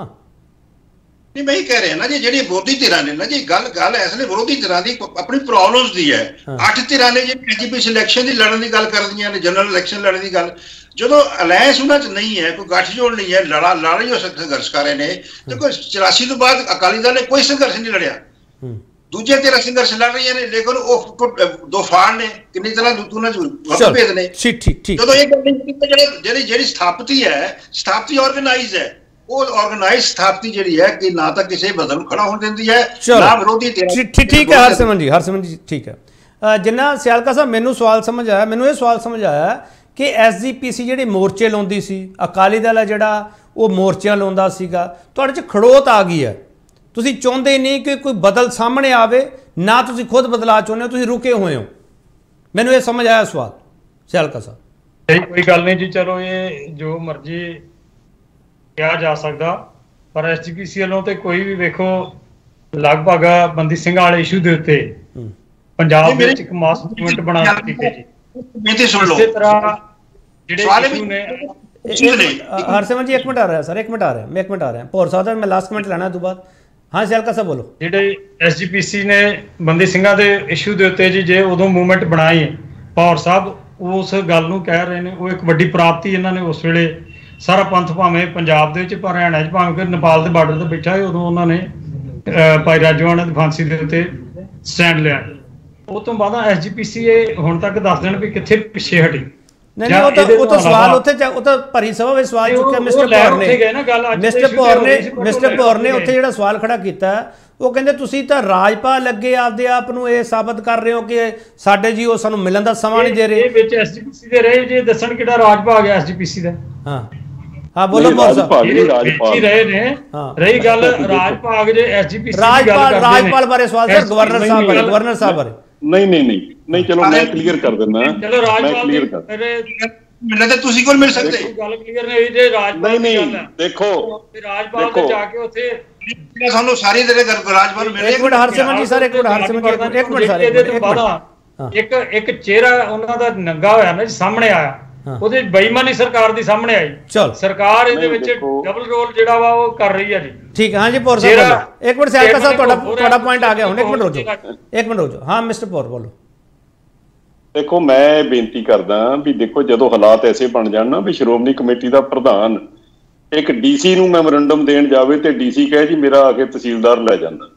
ਨਹੀਂ ਮੈਂ ਹੀ ਕਹਿ ਰਿਹਾ ਨਾ ਜੀ, ਜਿਹੜੀ ਵਿਰੋਧੀ ਧਿਰਾਂ ਨੇ ਨਾ ਜੀ, ਗੱਲ ਗੱਲ ਇਸ ਲਈ ਵਿਰੋਧੀ ਧਿਰਾਂ ਦੀ ਆਪਣੀ ਪ੍ਰੋਬਲਮਸ ਦੀ ਹੈ। ਅੱਠ ਧਿਰਾਂ ਨੇ ਜਿਹੜੀ ਐਸ ਜੀ ਪੀ ਸੀ ਇਲੈਕਸ਼ਨ ਦੀ ਲੜਨ ਦੀ ਗੱਲ ਕਰਦੀਆਂ ਨੇ, ਜਨਰਲ ਇਲੈਕਸ਼ਨ ਲੜਨ ਦੀ ਗੱਲ, ਜਦੋਂ ਅਲਾਇੰਸ ਉਹਨਾਂ 'ਚ ਨਹੀਂ ਹੈ, ਕੋਈ ਗੱਠਜੋੜ ਨਹੀਂ ਹੈ, ਲੜਾ ਲੜ ਹੀ ਸੰਘਰਸ਼ ਕਰ ਰਹੇ ਨੇ। ਦੇਖੋ ਚੁਰਾਸੀ ਤੋਂ ਬਾਅਦ ਅਕਾਲੀ ਦਲ ਨੇ ਕੋਈ ਸੰਘਰਸ਼ ਨਹੀਂ ਲੜਿਆ, ਦੂਜੇ ਧਿਰਾਂ ਸੰਘਰਸ਼ ਲੜ ਰਹੀਆਂ ਨੇ, ਲੇਕਿਨ ਉਹ ਦੋ ਫਾੜ ਨੇ, ਕਿੰਨੀ ਤਰ੍ਹਾਂ ਦੋਨਾਂ 'ਚ ਮਤਭੇਦ ਨੇ। ਜਦੋਂ ਇਹ ਗੱਲ ਨਹੀਂ ਜਿਹੜੀ ਜਿਹੜੀ ਸਥਾਪਤੀ ਹੈ, ਸਥਾਪਤੀ ਆਰਗੇਨਾਈਜ਼ ਹੈ, ਉਹ ਆਰਗੇਨਾਈਜ਼ ਸਥਾਪਤੀ ਜਿਹੜੀ ਹੈ ਕਿ ਨਾ ਤਾਂ ਕਿਸੇ ਬਦਲ ਨੂੰ ਖੜਾ ਹੋਣ ਦਿੰਦੀ ਹੈ, ਨਾ ਵਿਰੋਧੀ ਧਿਰਾਂ। ਠੀਕ ਹੈ ਹਰਸਿਮਰਤ ਜੀ, ਹਰਸਿਮਰਤ ਜੀ ਠੀਕ ਹੈ। ਜਿੰਨਾ ਸਿਆਲਕਾ ਸਾਹਿਬ ਮੈਨੂੰ ਸਵਾਲ ਸਮਝ ਆਇਆ, ਮੈਨੂੰ ਇਹ ਸਵਾਲ ਸਮਝ ਆਇਆ ਕਿ ਐਸ ਜੀ ਪੀ ਸੀ ਜਿਹੜੇ ਮੋਰਚੇ ਲਾਉਂਦੀ ਸੀ, ਅਕਾਲੀ ਦਲ ਹੈ ਜਿਹੜਾ ਉਹ ਮੋਰਚਿਆਂ ਲਾਉਂਦਾ ਸੀਗਾ, ਤੁਹਾਡੇ 'ਚ ਖੜੋਤ ਆ ਗਈ ਹੈ। ਤੁਸੀਂ ਚਾਹੁੰਦੇ ਨਹੀਂ ਕਿ ਕੋਈ ਬਦਲ ਸਾਹਮਣੇ ਆਵੇ, ਨਾ ਤੁਸੀਂ ਖੁਦ ਬਦਲਾਅ ਚਾਹੁੰਦੇ ਹੋ, ਤੁਸੀਂ ਰੁਕੇ ਹੋਏ ਹੋ। ਮੈਨੂੰ ਇਹ ਸਮਝ ਆਇਆ ਸਵਾਲ ਸਿਆਲਕਾ ਸਾਹਿਬ। ਕੋਈ ਗੱਲ ਨਹੀਂ ਜੀ, ਚਲੋ ਇਹ ਜੋ ਮਰਜ਼ੀ ਕਿਹਾ ਜਾ ਸਕਦਾ, ਪਰ ਐਸ ਜੀ ਪੀ ਸੀ ਵੱਲੋਂ ਤੇ ਕੋਈ ਵੀ ਵੇਖੋ ਲਗਭਗ ਬੰਦੀ ਸਿੰਘ ਵਾਲੇ ਇਸ਼ੂ ਦੇ ਉੱਤੇ ਪੰਜਾਬ ਵਿੱਚ ਇੱਕ ਮਾਸ ਮੂਵਮੈਂਟ ਬਣਾ ਦਿੱਤੀ ਗਈ ਜੀ। ਬੇਨਤੀ ਸੁਣ ਲਓ, ਇਸੇ ਤਰ੍ਹਾਂ ਜਿਹੜੇ ਇਸ਼ੂ ਨੇ ਹਰਸਿਮਰਨ ਜੀ ਇੱਕ ਮਿੰਟ ਆ ਰਿਹਾ ਸਰ, ਇੱਕ ਮਿੰਟ ਆ ਰਿਹਾ ਮੈਂ ਇੱਕ ਮਿੰਟ ਆ ਰਿਹਾ ਭੌਰ ਸਾਹਿਬ ਦਾ ਮੈਂ ਲਾਸਟ ਕਮੈਂਟ ਲੈਣਾ ਤੋਂ ਬਾਅਦ। ਹਾਂ ਸਿਆਲਕਾ ਸਾਹਿਬ ਬੋਲੋ। ਜਿਹੜੇ ਐਸ ਜੀ ਪੀ ਸੀ ਨੇ ਬੰਦੀ ਸਿੰਘਾਂ ਦੇ ਇਸ਼ੂ ਦੇ ਉੱਤੇ ਜੀ ਜੇ ਉਦੋਂ ਮੂਵਮੈਂਟ ਬਣਾਈ, ਭੌਰ ਸਾਹਿਬ ਉਸ ਗੱਲ ਨੂੰ ਕਹਿ ਰਹੇ ਨੇ ਉਹ ਇੱਕ ਵੱਡੀ ਪ੍ਰਾਪਤੀ ਇਹਨਾਂ ਨੇ ਉਸ ਵੇਲੇ ਸਾਰਾ ਪੰਥ ਭਾਵੇਂ ਪੰਜਾਬ ਦੇ ਵਿੱਚ, ਪਰ ਹਰਿਆਣਾ 'ਚ ਭਾਵੇਂ ਕਿ ਨੇਪਾਲ ਦੇ ਬਾਰਡਰ ਤੇ ਬੈਠਾ ਹੈ, ਉਦੋਂ ਉਹਨਾਂ ਨੇ ਭਾਈ ਰਾਜੋਆਣਾ ਦੀ ਫਾਂਸੀ ਦੇ ਉੱਤੇ ਸਟੈਂਡ ਲਿਆ। ਉਹ ਤੋਂ ਬਾਅਦ ਐਸ ਜੀ ਪੀ ਸੀ ਇਹ ਹੁਣ ਤੱਕ ਦੱਸ ਦੇਣ ਵੀ ਕਿੱਥੇ ਪਿੱਛੇ ਹਟੀ। ਨਹੀਂ ਨਹੀਂ, ਉਹ ਤਾਂ ਉਹ ਤਾਂ ਸਵਾਲ ਉੱਥੇ ਉਹ ਤਾਂ ਭਰੀ ਸਭਾ ਵਿੱਚ ਸਵਾਲ ਚੁੱਕਿਆ ਮਿਸਟਰ ਭੌਰ ਨੇ। ਮਿਸਟਰ ਭੌਰ ਨੇ ਮਿਸਟਰ ਭੌਰ ਨੇ ਉੱਥੇ ਜਿਹੜਾ ਸਵਾਲ ਖੜਾ ਕੀਤਾ, ਉਹ ਕਹਿੰਦੇ ਤੁਸੀਂ ਤਾਂ ਰਾਜਪਾਲ ਅੱਗੇ ਆਪਦੇ ਆਪ ਨੂੰ ਇਹ ਸਾਬਤ ਕਰ ਰਹੇ ਹੋ ਕਿ ਸਾਡੇ ਜੀ ਉਹ ਸਾਨੂੰ ਮਿਲਣ ਦਾ ਸਮਾਂ ਨਹੀਂ ਦੇ ਰਹੇ। ਇਹ ਵਿੱਚ ਐਸ ਜੀ ਪੀ ਸੀ ਦੇ ਰਹੇ ਜੇ ਦੱਸਣ ਕਿਹੜਾ ਰਾਜਪਾਲ ਆ ਗਿਆ ਐਸ ਜੀ ਪੀ ਸੀ ਦਾ। ਹਾਂ ਹਾਂ ਬੋਲੋ ਭੌਰ ਸਾਹਿਬ। ਰਾਜਪਾਲ ਰਹੇ ਨੇ, ਰਹੀ ਗੱਲ ਰਾਜਪਾਲ ਜੇ ਐਸ ਜੀ ਪੀ ਸੀ ਰਾਜਪਾਲ ਰਾਜਪਾਲ ਬਾਰੇ ਸਵਾਲ ਸਰ, ਗਵਰਨਰ ਸਾਹਿਬ ਬਾਰੇ, ਗਵਰਨਰ ਸਾਹਿਬ ਬਾਰੇ। ਨਹੀਂ ਨਹੀਂ ਨਹੀਂ ਨਹੀਂ ਚਲੋ ਮੈਂ ਕਲੀਅਰ ਕਰ ਦਿੰਦਾ। ਚਲੋ ਰਾਜਪਾਲ ਕਲੀਅਰ ਕਰ ਮਿਲਣਾ ਤੇ ਤੁਸੀਂ ਕੋਲ ਮਿਲ ਸਕਦੇ। ਗੱਲ ਕਲੀਅਰ ਨਹੀਂ ਜੇ ਰਾਜਪਾਲ ਨਹੀਂ ਨਹੀਂ ਦੇਖੋ ਰਾਜਪਾਲ ਤੇ ਜਾ ਕੇ ਉੱਥੇ ਸਾਨੂੰ ਸਾਰੀ ਜਿਹੜੇ ਰਾਜਪਾਲ ਮਿਲੇ। ਇੱਕ ਮਿੰਟ ਹਰਸਿਮਰਨ ਜੀ ਸਰ, ਇੱਕ ਮਿੰਟ ਹਰਸਿਮਰਨ ਜੀ ਇੱਕ ਮਿੰਟ ਸਰ, ਇੱਕ ਇੱਕ ਚਿਹਰਾ ਉਹਨਾਂ ਦਾ ਨੰਗਾ ਹੋਇਆ ਨਾ ਸਾਹਮਣੇ ਆਇਆ, ਉਹਦੇ ਬੇਈਮਾਨੀ ਸਰਕਾਰ ਦੀ ਸਾਹਮਣੇ ਆਈ। ਸਰਕਾਰ ਇਹਦੇ ਵਿੱਚ ਡਬਲ ਰੋਲ ਜਿਹੜਾ ਵਾ ਉਹ ਕਰ ਰਹੀ ਹੈ ਜੀ। ਠੀਕ ਹੈ, ਹਾਂ ਜੀ ਭੌਰ ਸਾਹਿਬ ਇੱਕ ਮਿੰਟ ਸਿਆਲਕਾ ਸਾਹਿਬ ਤੁਹਾਡਾ ਤੁਹਾਡਾ ਪੁਆਇੰਟ ਆ ਗਿਆ ਹੁਣ, ਇੱਕ ਮਿੰਟ ਰੁਕ ਜਾਓ ਇੱਕ ਮਿੰਟ ਰੁਕ ਜਾਓ। ਹਾਂ ਮਿਸਟਰ ਭੌਰ ਬੋਲੋ। ਦੇਖੋ ਮੈਂ ਬੇਨਤੀ ਕਰਦਾ ਵੀ ਦੇਖੋ ਜਦੋਂ ਹਾਲਾਤ ਐਸੇ ਬਣ ਜਾਣ ਨਾ ਵੀ ਸ਼੍ਰੋਮਣੀ ਕਮੇਟੀ ਦਾ ਪ੍ਰਧਾਨ ਇੱਕ ਡੀਸੀ ਨੂੰ ਮੈਮੋਰੰਡਮ ਦੇਣ ਜਾਵੇ ਤੇ ਡੀਸੀ ਕਹੇ ਜੀ ਮੇਰਾ ਆ ਕੇ ਤਹਿਸੀਲਦਾਰ ਲੈ ਜਾਂਦਾ,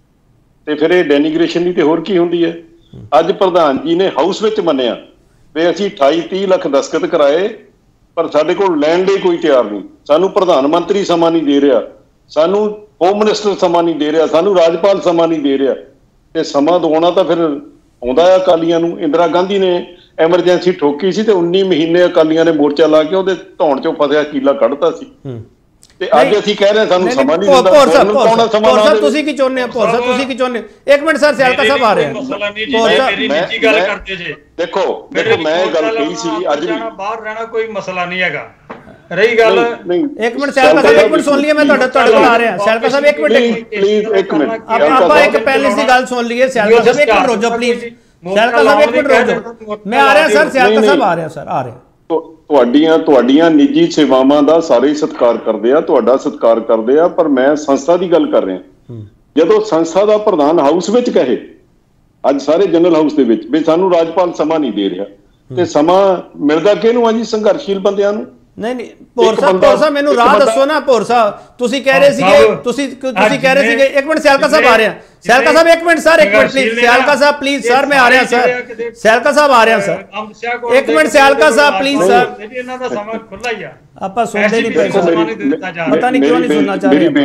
ਤੇ ਫਿਰ ਇਹ ਡੈਨੀਗ੍ਰੇਸ਼ਨ ਦੀ ਤੇ ਹੋਰ ਕੀ ਹੁੰਦੀ ਹੈ। ਅੱਜ ਪ੍ਰਧਾਨ ਜੀ ਨੇ ਹਾਊਸ ਵਿੱਚ ਮੰਨਿਆ ਵੀ ਅਸੀਂ ਅਠਾਈ ਤੀਹ ਲੱਖ ਦਸਤਖਤ ਕਰਾਏ, ਪਰ ਸਾਡੇ ਕੋਲ ਲੈਣ ਲਈ ਕੋਈ ਤਿਆਰ ਨਹੀਂ। ਸਾਨੂੰ ਪ੍ਰਧਾਨ ਮੰਤਰੀ ਸਮਾਂ ਨਹੀਂ ਦੇ ਰਿਹਾ, ਸਾਨੂੰ ਹੋਮ ਮਿਨਿਸਟਰ ਸਮਾਂ ਨਹੀਂ ਦੇ ਰਿਹਾ, ਸਾਨੂੰ ਰਾਜਪਾਲ ਸਮਾਂ ਨਹੀਂ ਦੇ ਰਿਹਾ। ਤੇ ਸਮਾਂ ਦਵਾਉਣਾ ਤਾਂ ਫਿਰ ਆਉਂਦਾ ਆ ਅਕਾਲੀਆਂ ਨੂੰ। ਇੰਦਰਾ ਗਾਂਧੀ ਨੇ ਐਮਰਜੈਂਸੀ ਠੋਕੀ ਸੀ ਤੇ ਉੱਨੀ ਮਹੀਨੇ ਅਕਾਲੀਆਂ ਨੇ ਮੋਰਚਾ ਲਾ ਕੇ ਉਹਦੇ ਧੌਣ ਚੋਂ ਫਸਿਆ ਕੀਲਾ ਕੱਢਤਾ ਸੀ। ਤੇ ਅੱਜ ਅਸੀਂ ਕਹਿ ਰਹੇ ਸਾਨੂੰ ਸਮਾਂ ਨਹੀਂ ਦਿੰਦਾ। ਭੌਰ ਸਾਹਿਬ ਤੁਸੀਂ ਕੀ ਚਾਹੁੰਦੇ ਹੋ? ਭੌਰ ਸਾਹਿਬ ਤੁਸੀਂ ਕੀ ਚਾਹੁੰਦੇ ਹੋ? ਇੱਕ ਮਿੰਟ ਸਰ, ਸਿਆਲਕਾ ਸਾਹਿਬ ਆ ਰਹੇ ਹਨ। ਮੇਰੀ ਨਿੱਜੀ ਗੱਲ ਕਰਦੇ ਜੇ। ਦੇਖੋ ਦੇਖੋ ਮੈਂ ਗੱਲ ਕਹੀ ਸੀ ਅੱਜ ਵੀ ਬਾਹਰ ਰਹਿਣਾ ਕੋਈ ਮਸਲਾ ਨਹੀਂ ਹੈਗਾ। ਰਹੀ ਗੱਲ ਇੱਕ ਮਿੰਟ ਸਿਆਲਕਾ ਸਾਹਿਬ ਇੱਕ ਮਿੰਟ ਸੁਣ ਲਈਏ, ਮੈਂ ਤੁਹਾਡੇ ਤੁਹਾਡੇ ਕੋਲ ਆ ਰਿਹਾ। ਸਿਆਲਕਾ ਸਾਹਿਬ ਇੱਕ ਮਿੰਟ ਪਲੀਜ਼ ਇੱਕ ਮਿੰਟ ਆਪਾਂ ਇੱਕ ਪੈਨਲਿਸਟ ਦੀ ਗੱਲ ਸੁਣ ਲਈਏ। ਸਿਆਲਕਾ ਸਾਹਿਬ ਇੱਕ ਮਿੰਟ ਰੁਕ ਜਾਓ ਪਲੀਜ਼। ਸਿਆਲਕਾ ਸਾਹਿਬ ਇੱਕ ਮਿੰਟ ਰੁਕ ਜਾਓ, ਮੈਂ ਆ ਰਿਹਾ ਸਰ। ਸਿਆਲਕਾ ਸਾਹਿਬ ਆ ਰਿਹਾ ਸਰ, ਆ ਰਿਹਾ। ਤੁਹਾਡੀਆਂ ਤੁਹਾਡੀਆਂ ਨਿੱਜੀ ਸੇਵਾਵਾਂ ਦਾ ਸਾਰੇ ਸਤਿਕਾਰ ਕਰਦੇ ਆ, ਤੁਹਾਡਾ ਸਤਿਕਾਰ ਕਰਦੇ ਆ, ਪਰ ਮੈਂ ਸੰਸਥਾ ਦੀ ਗੱਲ ਕਰ ਰਿਹਾ। ਜਦੋਂ ਸੰਸਥਾ ਦਾ ਪ੍ਰਧਾਨ ਹਾਊਸ ਵਿੱਚ ਕਹੇ ਅੱਜ ਸਾਰੇ ਜਨਰਲ ਹਾਊਸ ਦੇ ਵਿੱਚ ਵੀ ਸਾਨੂੰ ਰਾਜਪਾਲ ਸਮਾਂ ਨਹੀਂ ਦੇ ਰਿਹਾ, ਤੇ ਸਮਾਂ ਮਿਲਦਾ ਕਿਹਨੂੰ ਆ ਜੀ? ਸੰਘਰਸ਼ੀਲ ਬੰਦਿਆਂ ਨੂੰ। ਨਹੀਂ ਨਹੀਂ ਭੌਰ ਸਾਹਿਬ, ਭੌਰ ਸਾਹਿਬ ਮੈਨੂੰ ਰਾਹ ਦੱਸੋ ਨਾ। ਭੌਰ ਸਾਹਿਬ ਤੁਸੀਂ ਕਹਿ ਰਹੇ ਸੀਗੇ ਤੁਸੀਂ ਤੁਸੀਂ ਕਹਿ ਰਹੇ ਸੀਗੇ ਇੱਕ ਮਿੰਟ ਸਿਆਲਕਾ ਸਾਹਿਬ ਆ ਰਿਹਾ। ਸਿਆਲਕਾ ਸਾਹਿਬ ਇੱਕ ਮਿੰਟ ਸਰ, ਇੱਕ minute please. Sialka Sahib please sir, ਮੈਂ ਆ ਰਿਹਾ ਸਰ। ਸਿਆਲਕਾ ਸਾਹਿਬ ਆ ਰਿਹਾ ਸਰ, ਇੱਕ minute. Sialka Sahib please sir, ਇਹਨਾਂ ਦਾ ਸਮਾਂ ਖੁੱਲਾ ਹੀ ਆ, ਆਪਾਂ ਸੁਣਦੇ ਨਹੀਂ ਪਏ, ਪਤਾ ਨਹੀਂ ਕਿਉਂ ਨਹੀਂ ਸੁਣਨਾ ਚਾਹ ਰਹੇ।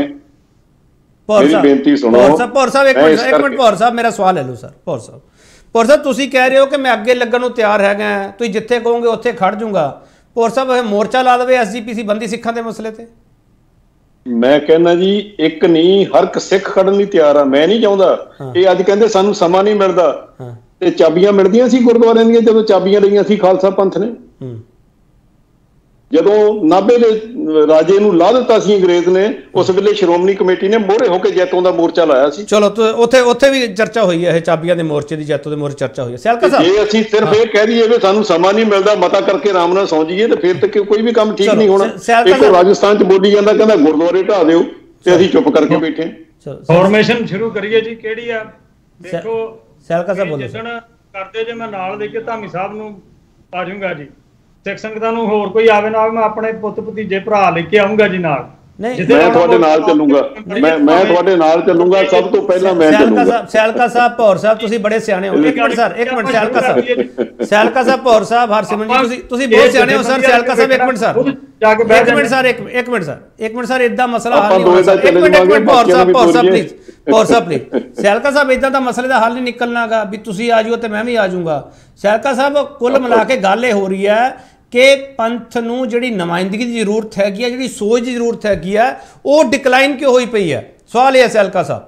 ਭੌਰ ਸਾਹਿਬ ਬੇਨਤੀ ਸੁਣੋ। ਭੌਰ ਸਾਹਿਬ ਭੌਰ ਸਾਹਿਬ ਇੱਕ ਮਿੰਟ ਇੱਕ ਮਿੰਟ ਭੌਰ ਸਾਹਿਬ ਮੇਰਾ ਸਵਾਲ ਲੈ ਲਓ ਸਰ। ਭੌਰ ਸਾਹਿਬ ਭੌਰ ਸਾਹਿਬ ਤੁਸੀਂ ਕਹਿ ਰਹੇ ਹੋ ਕਿ ਮੈਂ ਅੱਗੇ ਲੱਗਣ ਨੂੰ ਤਿਆਰ ਹੈਗਾ, ਤੁਸੀਂ ਜਿੱਥੇ ਕਹੋਗੇ ਉੱਥੇ ਖੜ ਜਾਊਂਗਾ। ਭੌਰ ਸਾਹਿਬ ਮੋਰਚਾ ਲਾ ਦੇਵੇ ਐਸ ਜੀ ਪੀ ਸੀ ਬੰਦੀ ਸਿੱਖਾਂ ਦੇ ਮਸਲੇ ਤੇ। ਮੈਂ ਕਹਿੰਦਾ ਜੀ ਇੱਕ ਨਹੀਂ ਹਰ ਇੱਕ ਸਿੱਖ ਖੜਨ ਲਈ ਤਿਆਰ ਆ। ਮੈਂ ਨਹੀਂ ਚਾਹੁੰਦਾ ਇਹ ਅੱਜ ਕਹਿੰਦੇ ਸਾਨੂੰ ਸਮਾਂ ਨਹੀਂ ਮਿਲਦਾ, ਤੇ ਚਾਬੀਆਂ ਮਿਲਦੀਆਂ ਸੀ ਗੁਰਦੁਆਰਿਆਂ ਦੀਆਂ ਜਦੋਂ ਚਾਬੀਆਂ ਲਈਆਂ ਸੀ ਖਾਲਸਾ ਪੰਥ ਨੇ। ਜਦੋਂ ਨਾਭੇ ਦੇ ਰਾਜੇ ਨੂੰ ਲਾ ਦਿੱਤਾ ਸੀ ਅੰਗਰੇਜ਼ ਨੇ, ਉਸ ਵੇਲੇ ਸ਼੍ਰੋਮਣੀ ਕਮੇਟੀ ਨੇ ਮੋਹਰੇ ਹੋ ਕੇ ਜੈਤੋਂ ਦਾ ਮੋਰਚਾ ਲਾਇਆ ਸੀ। ਚਲੋ ਉੱਥੇ ਉੱਥੇ ਵੀ ਚਰਚਾ ਹੋਈ ਹੈ, ਇਹ ਚਾਬੀਆਂ ਦੇ ਮੋਰਚੇ ਦੀ, ਜੈਤੋਂ ਦੇ ਮੋਰਚੇ ਚਰਚਾ ਹੋਈ ਹੈ। ਸਿਆਲਕਾ ਸਾਹਿਬ ਜੇ ਅਸੀਂ ਸਿਰਫ ਇਹ ਕਹਿ ਦਈਏ ਵੀ ਸਾਨੂੰ ਸਮਾਂ ਨਹੀਂ ਮਿਲਦਾ, ਮਤਾ ਕਰਕੇ ਆਰਾਮ ਨਾਲ ਸੌਂ ਜਾਈਏ, ਤੇ ਫਿਰ ਤੇ ਕੋਈ ਵੀ ਕੰਮ ਠੀਕ ਨਹੀਂ ਹੋਣਾ। ਇੱਕ ਰਾਜਸਥਾਨ ਚ ਬੋਲੀ ਜਾਂਦਾ ਕਹਿੰਦਾ ਗੁਰਦੁਆਰੇ ਢਾਹ ਦਿਓ, ਤੇ ਅਸੀਂ ਚੁੱਪ ਕਰਕੇ ਬੈਠੇ। ਫਾਰਮੇਸ਼ਨ ਸ਼ੁਰੂ ਕਰੀਏ ਜੀ ਕਿਹੜੀ ਆ? ਦੇਖੋ ਸਿਆਲਕਾ ਸਾਹਿਬ ਬੋਲੋ। ਕਰਦੇ ਜੇ ਮੈਂ ਨਾਲ ਦੇ ਕੇ ਧਾਮੀ ਸਾਹਿਬ ਨੂੰ ਆ ਜਾਊਂਗਾ ਜੀ। ਸਿੱਖ ਸੰਗਤਾਂ ਨੂੰ ਹੋਰ ਕੋਈ ਆਵੇ ਨਾ ਆਵੇ, ਮੈਂ ਆਪਣੇ ਪੁੱਤ ਭਤੀਜੇ ਭਰਾ ਲੈ ਕੇ ਆਉਂਗਾ ਜੀ ਨਾਲ। ਮੈਂ ਤੁਹਾਡੇ ਨਾਲ ਚੱਲੂੰਗਾ, ਮੈਂ ਮੈਂ ਤੁਹਾਡੇ ਨਾਲ ਚੱਲੂੰਗਾ। ਸਭ ਤੋਂ ਪਹਿਲਾਂ ਮੈਂ ਚੱਲੂੰਗਾ। ਸਿਆਲਕਾ ਸਾਹਿਬ ਭੌਰ ਸਾਹਿਬ ਤੁਸੀਂ ਬੜੇ ਸਿਆਣੇ ਹੋ। ਇੱਕ ਮਿੰਟ ਸਰ, ਇੱਕ ਮਿੰਟ ਸਿਆਲਕਾ ਸਾਹਿਬ ਸਿਆਲਕਾ ਸਾਹਿਬ ਭੌਰ ਸਾਹਿਬ ਹਰਸਿਮਰਨ ਜੀ ਤੁਸੀਂ ਤੁਸੀਂ ਬਹੁਤ ਸਿਆਣੇ ਹੋ ਸਰ। ਸਿਆਲਕਾ ਸਾਹਿਬ ਇੱਕ ਮਿੰਟ ਸਰ, ਇੱਕ ਮਿੰਟ ਸਰ, ਇੱਕ ਇੱਕ ਮਿੰਟ ਸਰ, ਇੱਕ ਮਿੰਟ ਸਰ। ਇਦਾਂ ਮਸਲਾ ਹੱਲ ਨਹੀਂ ਹੋਣਾ। ਇੱਕ ਮਿੰਟ ਇੱਕ minute Bhaur Sahib Bhaur Sahib please Bhaur Sahib please. Sialka Sahib ਇਦਾਂ ਦਾ ਮਸਲੇ ਦਾ ਹੱਲ ਨਹੀਂ ਨਿਕਲਣਾਗਾ ਵੀ ਤੁਸੀਂ ਆ ਜਾਓ ਤੇ ਮੈਂ ਵੀ ਆ ਜਾਊਂਗਾ। ਸਿਆਲਕਾ ਸਾਹਿਬ ਕੁੱਲ ਮਿਲਾ ਕੇ ਗੱਲ ਇਹ ਹੋ ਰਹੀ ਹੈ कि पंथ नूं जिहड़ी नुमाइंदगी की जरूरत हैगी है, जिहड़ी सोच की जरूरत हैगी है, वो डिकलाइन क्यों होई पई है? सवाल ये है सियालका साहब।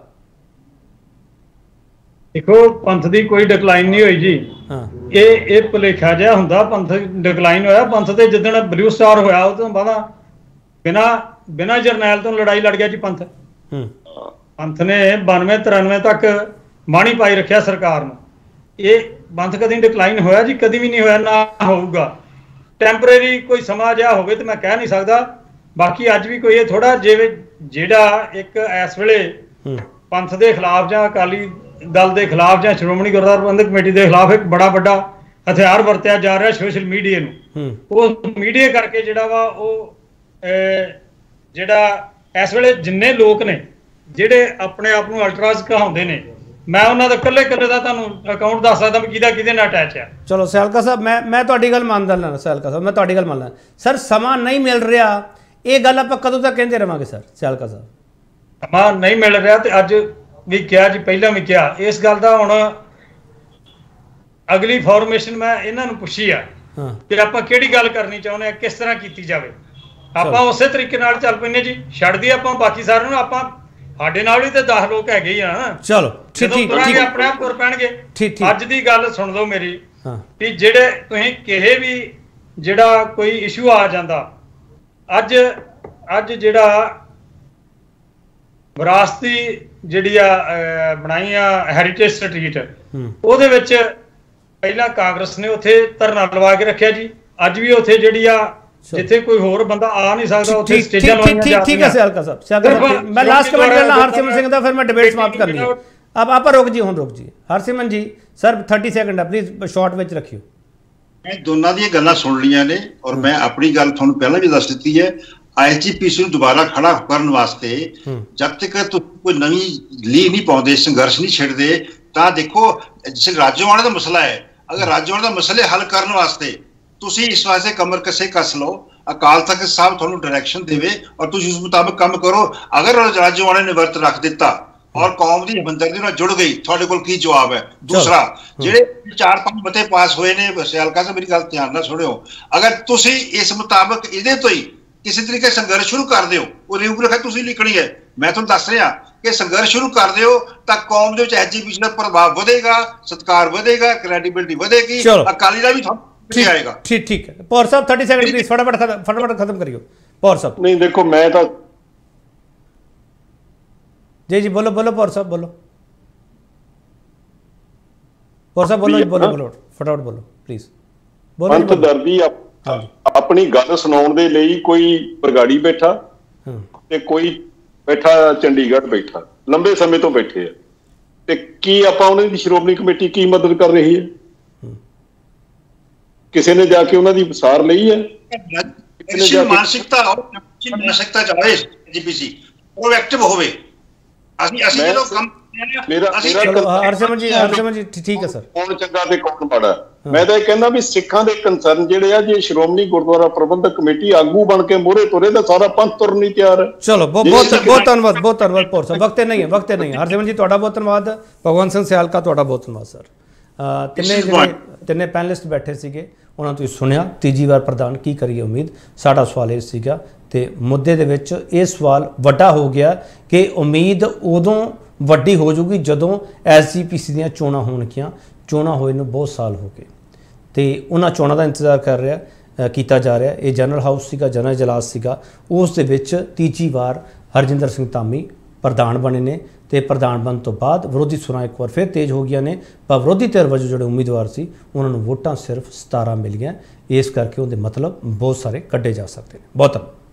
देखो पंथ की कोई डिकलाइन नहीं हुई जी। हाँ ये ये भुलेखा जिहा हुंदा पंथ डिकलाइन होया। पंथ ते जिद्दण ब्लू स्टार होया उस तो बाद बिना बिना जरनैल तो लड़ाई लड़ गया जी पंथ। पंथ ने बानवे तिरानवे तक माणी पाई रखिया सरकार नूं। ये पंथ कदी डिकलाइन होया जी? कदी भी नहीं होया, ना होऊगा। टैंपरेरी कोई समा जिहा होवे तो मैं कह नहीं सकदा। बाकी अज भी कोई थोड़ा जिवें जिहड़ा एक इस वेले पंथ के खिलाफ जां अकाली दल के खिलाफ जां श्रोमणी गुरुद्वारा प्रबंधक कमेटी के खिलाफ एक बड़ा बड़ा हथियार वरत्या जा रहा सोशल मीडिया नूं। वो मीडिया करके जिहड़ा वा वो जिहड़ा इस वेले जिन्ने लोग ने जिहड़े अपने आप नूं अल्ट्रास कहाउंदे ने, मैं उन्हां दा कल्ले कल्ले दा तुहानूं अकाउंट दस सकदा भी किहदा किहदे नाल अटैच है। चलो सियालका साहब, मैं मैं तुहाडी गल मंनदा ना सियालका साहब, मैं तुहाडी गल मंनदा। सर समा नहीं मिल रहा, ये गल आपां कदों तक कहंदे रहांगे सर सियालका साहब? समा नहीं मिल रहा तो अज भी क्या जी, पहला भी क्या इस गल का हुण अगली फॉर्मेशन मैं इन्हां नूं पुछी आ कि आपां किहड़ी गल करनी चाहुंदे आ, किस तरह कीती जावे। आपां उसे तरीके नाल चल पैने जी, छड्ड दी आपां बाकी सारिआं नूं। आपां साडे नाल भी तो दस लोग हैगे ही आ। चलो ठीक ठीक ठीक अपने आप तुर पैणगे। ठीक अज दी गल सुण लो मेरी कि जिहड़े तुसीं किहे भी जिहड़ा कोई इशू आ जांदा, अज अज जिहड़ा विरासती जिहड़ी आ बनाई आ हैरीटेज स्ट्रीट, ਉਹਦੇ ਵਿੱਚ ਪਹਿਲਾਂ ਕਾਂਗਰਸ ਨੇ ਉੱਥੇ ਧਰਨਾ ਲਵਾ ਕੇ ਰੱਖਿਆ ਜੀ। ਅੱਜ ਵੀ ਉੱਥੇ ਜਿਹੜੀ ਆ ਜਿੱਥੇ ਕੋਈ ਹੋਰ ਬੰਦਾ ਆ ਨਹੀਂ ਸਕਦਾ ਉੱਥੇ ਸਟੇਜਾਂ ਲਵਾਈਆਂ ਜਾ ਰਹੀਆਂ। ठीक है सियालका साहब, सियालका साहब मैं लास्ट कमेंट करना हरसिमरन सिंह दा, फिर मैं डिबेट समाप्त करनी है। अब आप रुक जी, हुण रुक जी हरसिमरन जी। सर तीस सेकंड है प्लीज शॉर्ट विच रखियो। मैं दोनों दी गल्लां सुन लियां ने और मैं अपनी गल तुहानूं पहलां भी दस दित्ती है। आईजीपीसी नूं दोबारा खड़ा करन वास्ते जब तक तुसीं कोई नवीं लीह नहीं पाउंदे, संघर्ष नहीं छेड़दे, तां देखो जिस राजोआणे दा मसला है, अगर राजोआणे दा मसले हल करन वास्ते तुसीं इस वास्ते कमर कसे कस लो, अकाल तख्त साहब तुहानूं डायरैक्शन देवे और तुसीं उस मुताबिक काम करो। अगर राजोआणे ने वर्त रख दिता और कौम की हमदर्दी नाल जुड़ गई, तुहाडे कोल की जवाब है? दूसरा जिहड़े चार पांच मते पास होए ने, सियालका साहब मेरी गल ध्यान नाल सुणिओ, अगर तुसीं इस मुताबिक इहदे तो ही किसी तरीके संघर्ष शुरू कर दिओ, वो रूपरेखा तुसीं लिखनी है। मैं तुहानूं दस रहा कि संघर्ष शुरू कर दिओ तां कौम दे विच एसजीपीसी दा प्रभाव वधेगा, सत्कार वधेगा, क्रेडिबिलिटी वधेगी, अकाली दा भी ठीक आएगा। ठीक ठीक है पौर साहब तीस सेकंड प्लीज, फटाफट खत्म फटाफट खत्म करियो पौर साहब। नहीं देखो मैं तो जी जी बोलो बोलो पौर साहब बोलो, पौर साहब बोलो बोलो बोलो फटाफट बोलो प्लीज बोलो। पंथ दर्दी अपनी गल सुनाउण दे लई कोई बरगाड़ी बैठा ते कोई बैठा चंडीगढ़ बैठा, लंबे समय तो बैठे है, ते की आपां उन्हां दी श्रोमणी कमेटी की मदद कर रही है? किसी ने जाके उन्हां दी विसार लई है? मानसिकता मानसिकता चाहे एसजीपीसी प्रोएक्टिव होवे। ਅਸੀਂ ਅਸੀਂ ਜਦੋਂ ਕੰਮ ਮੇਰਾ ਹਰਸਿਮਰਨ ਜੀ ਹਰਸਿਮਰਨ ਜੀ ਠੀਕ ਹੈ ਸਰ, ਕੌਣ ਚੰਗਾ ਤੇ ਕੌਣ ਮਾੜਾ? ਮੈਂ ਤਾਂ ਇਹ ਕਹਿੰਦਾ ਵੀ ਸਿੱਖਾਂ ਦੇ ਕੰਸਰਨ ਜਿਹੜੇ ਆ, ਜੇ ਸ਼੍ਰੋਮਣੀ ਗੁਰਦੁਆਰਾ ਪ੍ਰਬੰਧਕ ਕਮੇਟੀ ਆਗੂ ਬਣ ਕੇ ਮੋਹਰੇ ਤੁਰੇ ਤਾਂ ਸਾਰਾ ਪੰਥ ਤੁਰਨ ਨਹੀਂ ਤਿਆਰ ਹੈ। ਚਲੋ ਬਹੁਤ ਬਹੁਤ ਧੰਨਵਾਦ ਬਹੁਤ ਧੰਨਵਾਦ ਪੌਰ ਸਾਹਿਬ, ਵਕਤ ਨਹੀਂ ਹੈ ਵਕਤ ਨਹੀਂ ਹੈ। ਹਰਸਿਮਰਨ ਜੀ ਤੁਹਾਡਾ ਬਹੁਤ ਧੰਨਵਾਦ, ਭਗਵੰਤ ਸਿੰਘ ਸਿਆਲਕਾ ਤੁਹਾਡਾ ਬਹੁਤ ਧੰਨਵਾਦ ਸਰ। ਤਿੰਨੇ ਜਿਹੜੇ ਤਿੰਨੇ ਪੈਨਲਿਸਟ ਬੈਠੇ ਸੀਗੇ ਉਹਨਾਂ ਨੂੰ ਤੁਸੀਂ ਸੁਣਿਆ, ਤੀਜੀ ਵਾਰ ਪ੍ਰਧਾਨ ਕੀ ਕਰੀਏ ਉਮੀਦ। ਸਾਡਾ ਸਵਾਲ ਇਹ ਸੀਗਾ ਤੇ ਮੁੱਦੇ ਦੇ ਵਿੱਚ ਇਹ ਸਵਾਲ ਵੱਡਾ ਹੋ ਗਿਆ ਕਿ ਉਮੀਦ ਉਦੋਂ ਵੱਡੀ ਹੋ ਜੂਗੀ ਜਦੋਂ ਐਸਜੀਪੀਸੀ ਦੀਆਂ ਚੋਣਾਂ ਹੋਣਗੀਆਂ। ਚੋਣਾਂ ਹੋਏ ਨੂੰ ਬਹੁਤ ਸਾਲ ਹੋ ਗਏ ਤੇ ਉਹਨਾਂ ਚੋਣਾਂ ਦਾ ਇੰਤਜ਼ਾਰ ਕਰ ਰਿਹਾ ਕੀਤਾ ਜਾ ਰਿਹਾ। ਇਹ ਜਨਰਲ ਹਾਊਸ ਸੀਗਾ, ਜਨਰਲ ਇਜਲਾਸ ਸੀਗਾ, ਉਸ ਦੇ ਵਿੱਚ ਤੀਜੀ ਵਾਰ ਹਰਜਿੰਦਰ ਸਿੰਘ ਧਾਮੀ ਪ੍ਰਧਾਨ ਬਣੇ ਨੇ ਤੇ ਪ੍ਰਧਾਨ ਬਣਨ ਤੋਂ ਬਾਅਦ ਵਿਰੋਧੀ ਸੁਰਾਂ ਇੱਕ ਵਾਰ ਫਿਰ ਤੇਜ਼ ਹੋ ਗਈਆਂ ਨੇ, ਪਰ ਵਿਰੋਧੀ ਧਿਰ ਵਜੋਂ ਜਿਹੜੇ ਉਮੀਦਵਾਰ ਸੀ ਉਹਨਾਂ ਨੂੰ ਵੋਟਾਂ ਸਿਰਫ ਸਤਾਰਾਂ ਮਿਲੀਆਂ। ਇਸ ਕਰਕੇ ਉਹਦੇ ਮਤਲਬ ਬਹੁਤ ਸਾਰੇ ਕੱਢੇ ਜਾ ਸਕਦੇ ਨੇ। ਬਹੁਤ